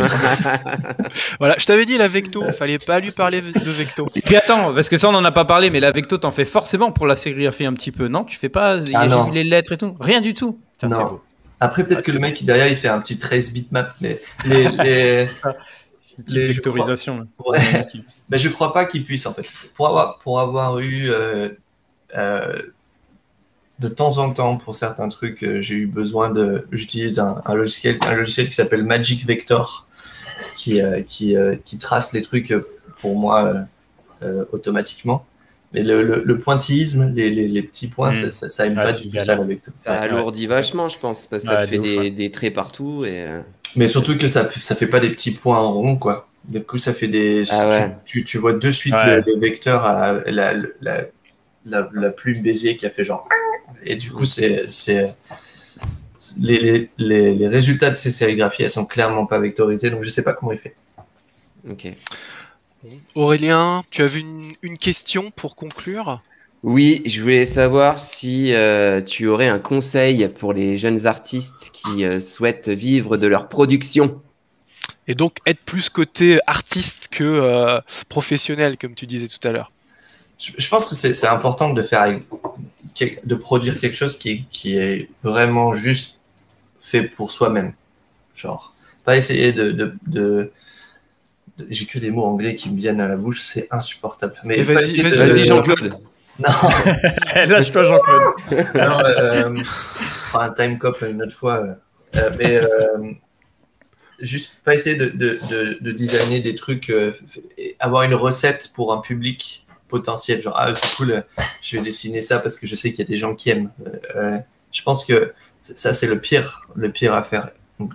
Voilà, je t'avais dit la Vecto, fallait pas lui parler de Vecto. Et puis attends, parce que ça on en a pas parlé, mais la Vecto t'en fais forcément pour la sérigraphie un petit peu, non? Tu fais pas, ah, j'ai vu les lettres et tout, rien du tout. Putain, non. C'est beau. Après peut-être ah, que le mec derrière il fait un petit trace bitmap, mais les les les vectorisations. Crois... Ouais. Ben je crois pas qu'il puisse en fait. Pour avoir pour avoir eu euh, euh, de temps en temps, pour certains trucs, euh, j'ai eu besoin de. J'utilise un, un logiciel, un logiciel qui s'appelle Magic Vector, qui euh, qui euh, qui trace les trucs pour moi euh, euh, automatiquement. Mais le, le, le pointillisme, les, les, les petits points, mmh. ça, ça, ça aime ah, pas du tout ça la Vector. Ça alourdit vachement, je pense, parce que ça ouais, fait des, des traits partout et. Mais surtout que ça ça fait pas des petits points ronds quoi. Du coup, ça fait des. Ah ouais. tu, tu, tu vois de suite ouais. les, les vecteurs à la, la, la, la, la plume Bézier qui a fait genre. Et du coup, c'est, c'est les, les, les, les résultats de ces sérigraphies, elles sont clairement pas vectorisées, donc je sais pas comment il fait. Ok. Aurélien, tu avais une, une question pour conclure? Oui, je voulais savoir si euh, tu aurais un conseil pour les jeunes artistes qui euh, souhaitent vivre de leur production. Et donc être plus côté artiste que euh, professionnel, comme tu disais tout à l'heure. Je, je pense que c'est, c'est important de faire, de produire quelque chose qui, qui est vraiment juste fait pour soi-même. Genre, pas essayer de, de, de, de j'ai que des mots anglais qui me viennent à la bouche, c'est insupportable. Mais, Mais vas-y, vas-y, de, vas-y Jean-Claude. Non. Lâche-toi Jean-Claude. Non, euh, enfin, un time cop une autre fois. Euh, mais euh, juste pas essayer de, de, de, de designer des trucs, euh, avoir une recette pour un public potentiel. Genre, ah, c'est cool, je vais dessiner ça parce que je sais qu'il y a des gens qui aiment. Euh, je pense que ça, c'est le pire, le pire à faire. Donc,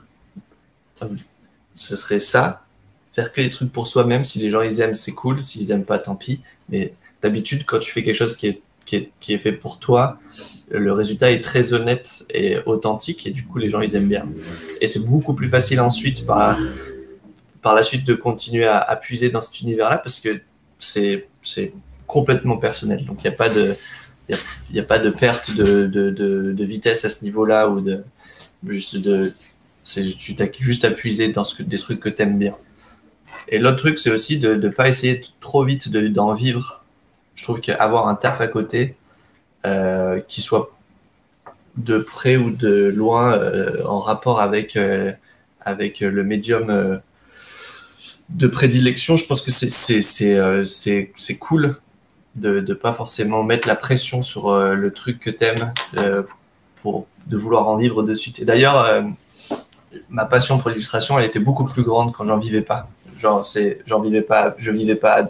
ce serait ça, faire que des trucs pour soi-même. Si les gens ils aiment, c'est cool. S'ils aiment pas, tant pis. Mais d'habitude, quand tu fais quelque chose qui est, qui est, qui est fait pour toi, le résultat est très honnête et authentique et du coup, les gens, ils aiment bien. Et c'est beaucoup plus facile ensuite, par, par la suite, de continuer à, à puiser dans cet univers-là parce que c'est, c'est complètement personnel. Donc, il n'y a pas de, il y a, a pas de perte de, de, de, de vitesse à ce niveau-là ou de, juste de, c'est, tu t'as juste à puiser dans ce que, des trucs que tu aimes bien. Et l'autre truc, c'est aussi de ne pas essayer trop vite de, d'en vivre. Je trouve qu'avoir un taf à côté, euh, qui soit de près ou de loin euh, en rapport avec, euh, avec le médium euh, de prédilection, je pense que c'est, c'est, c'est, euh, c'est, c'est cool de ne pas forcément mettre la pression sur euh, le truc que tu aimes euh, pour de vouloir en vivre de suite. Et d'ailleurs, euh, ma passion pour l'illustration, elle était beaucoup plus grande quand j'en vivais pas. genre c'est, j'en vivais pas, je vivais pas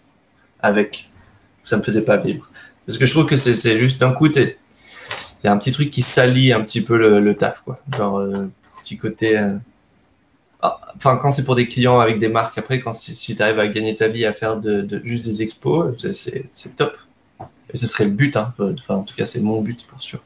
avec, ça me faisait pas vivre. Parce que je trouve que c'est, c'est juste d'un coup, il y a un petit truc qui salit un petit peu le, le taf, quoi. Genre euh, petit côté. Euh, Enfin, quand c'est pour des clients avec des marques, après, quand si, si tu arrives à gagner ta vie à faire de, de juste des expos, c'est, c'est, c'est top. Et ce serait le but, hein. Enfin, en tout cas, c'est mon but pour sûr.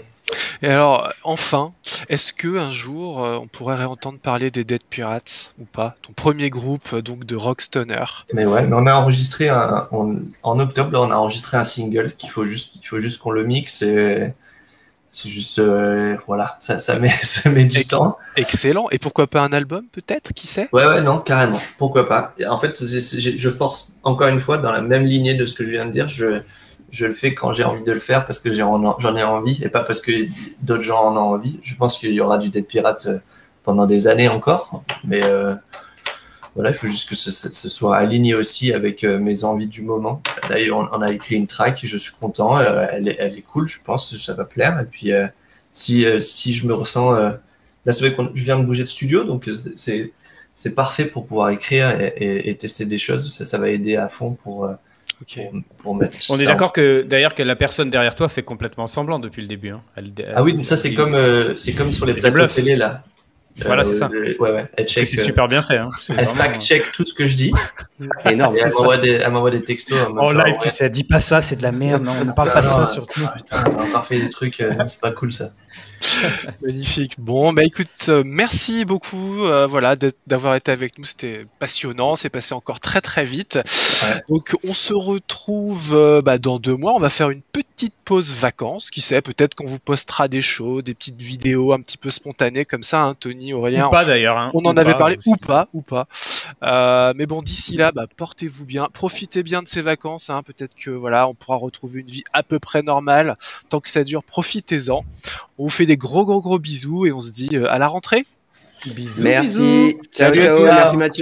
Et alors, enfin, est-ce que un jour euh, on pourrait réentendre parler des Dead Pirates ou pas? Ton premier groupe euh, donc de rock stoner. Mais ouais, mais on a enregistré un, on, en octobre, là, on a enregistré un single qu'il faut juste, il faut juste qu'on le mixe et c'est juste, euh, voilà, ça, ça met, ça met du Ex- temps. Excellent. Et pourquoi pas un album peut-être? Qui sait? Ouais, ouais, non, carrément. Pourquoi pas. En fait, c'est, c'est, je force encore une fois dans la même lignée de ce que je viens de dire. Je, je le fais quand j'ai envie de le faire parce que j'ai, j'en ai envie et pas parce que d'autres gens en ont envie. Je pense qu'il y aura du Dead Pirate pendant des années encore, mais euh, voilà, il faut juste que ce, ce soit aligné aussi avec euh, mes envies du moment. D'ailleurs, on, on a écrit une track, je suis content, euh, elle, est, elle est cool, je pense que ça va plaire. Et puis, euh, si, euh, si je me ressens... Euh, là, c'est vrai que je viens de bouger de studio, donc c'est, c'est parfait pour pouvoir écrire et, et, et tester des choses. Ça, ça va aider à fond pour, euh, okay. pour, pour mettre... On est d'accord que, d'ailleurs, que la personne derrière toi fait complètement semblant depuis le début. Hein. Elle, elle, ah oui, mais ça, c'est, comme, euh, c'est comme sur les plateaux télé, là. Voilà, euh, c'est ça. Le, ouais, ouais. Elle check, c'est euh, super bien fait. Hein. C'est elle vraiment... fact-check tout ce que je dis. Énorme. Et elle m'envoie des, elle m'envoie des textos. En, en genre, live, ouais. tu sais, dis pas ça, c'est de la merde. Non, on ne parle ah, pas de non, ça euh, surtout. Putain, on a encore fait des trucs, euh, c'est pas cool ça. Magnifique. Bon, bah écoute, euh, merci beaucoup, euh, voilà, d'avoir été avec nous. C'était passionnant. C'est passé encore très très vite. Ouais. Donc, on se retrouve euh, bah, dans deux mois. On va faire une petite pause vacances. Qui sait, peut-être qu'on vous postera des shows, des petites vidéos un petit peu spontanées comme ça, hein, Tony, Aurélien. Ou pas d'ailleurs. Hein. On en ou avait pas, parlé, ou... ou pas, ou pas. Euh, mais bon, d'ici là, bah, portez-vous bien, profitez bien de ces vacances. Hein. Peut-être que voilà, on pourra retrouver une vie à peu près normale. Tant que ça dure, profitez-en. On vous fait des gros gros gros bisous et on se dit euh, à la rentrée. Bisous. Merci. Bisous. Ciao, Salut à ciao. tous. Merci Mathieu.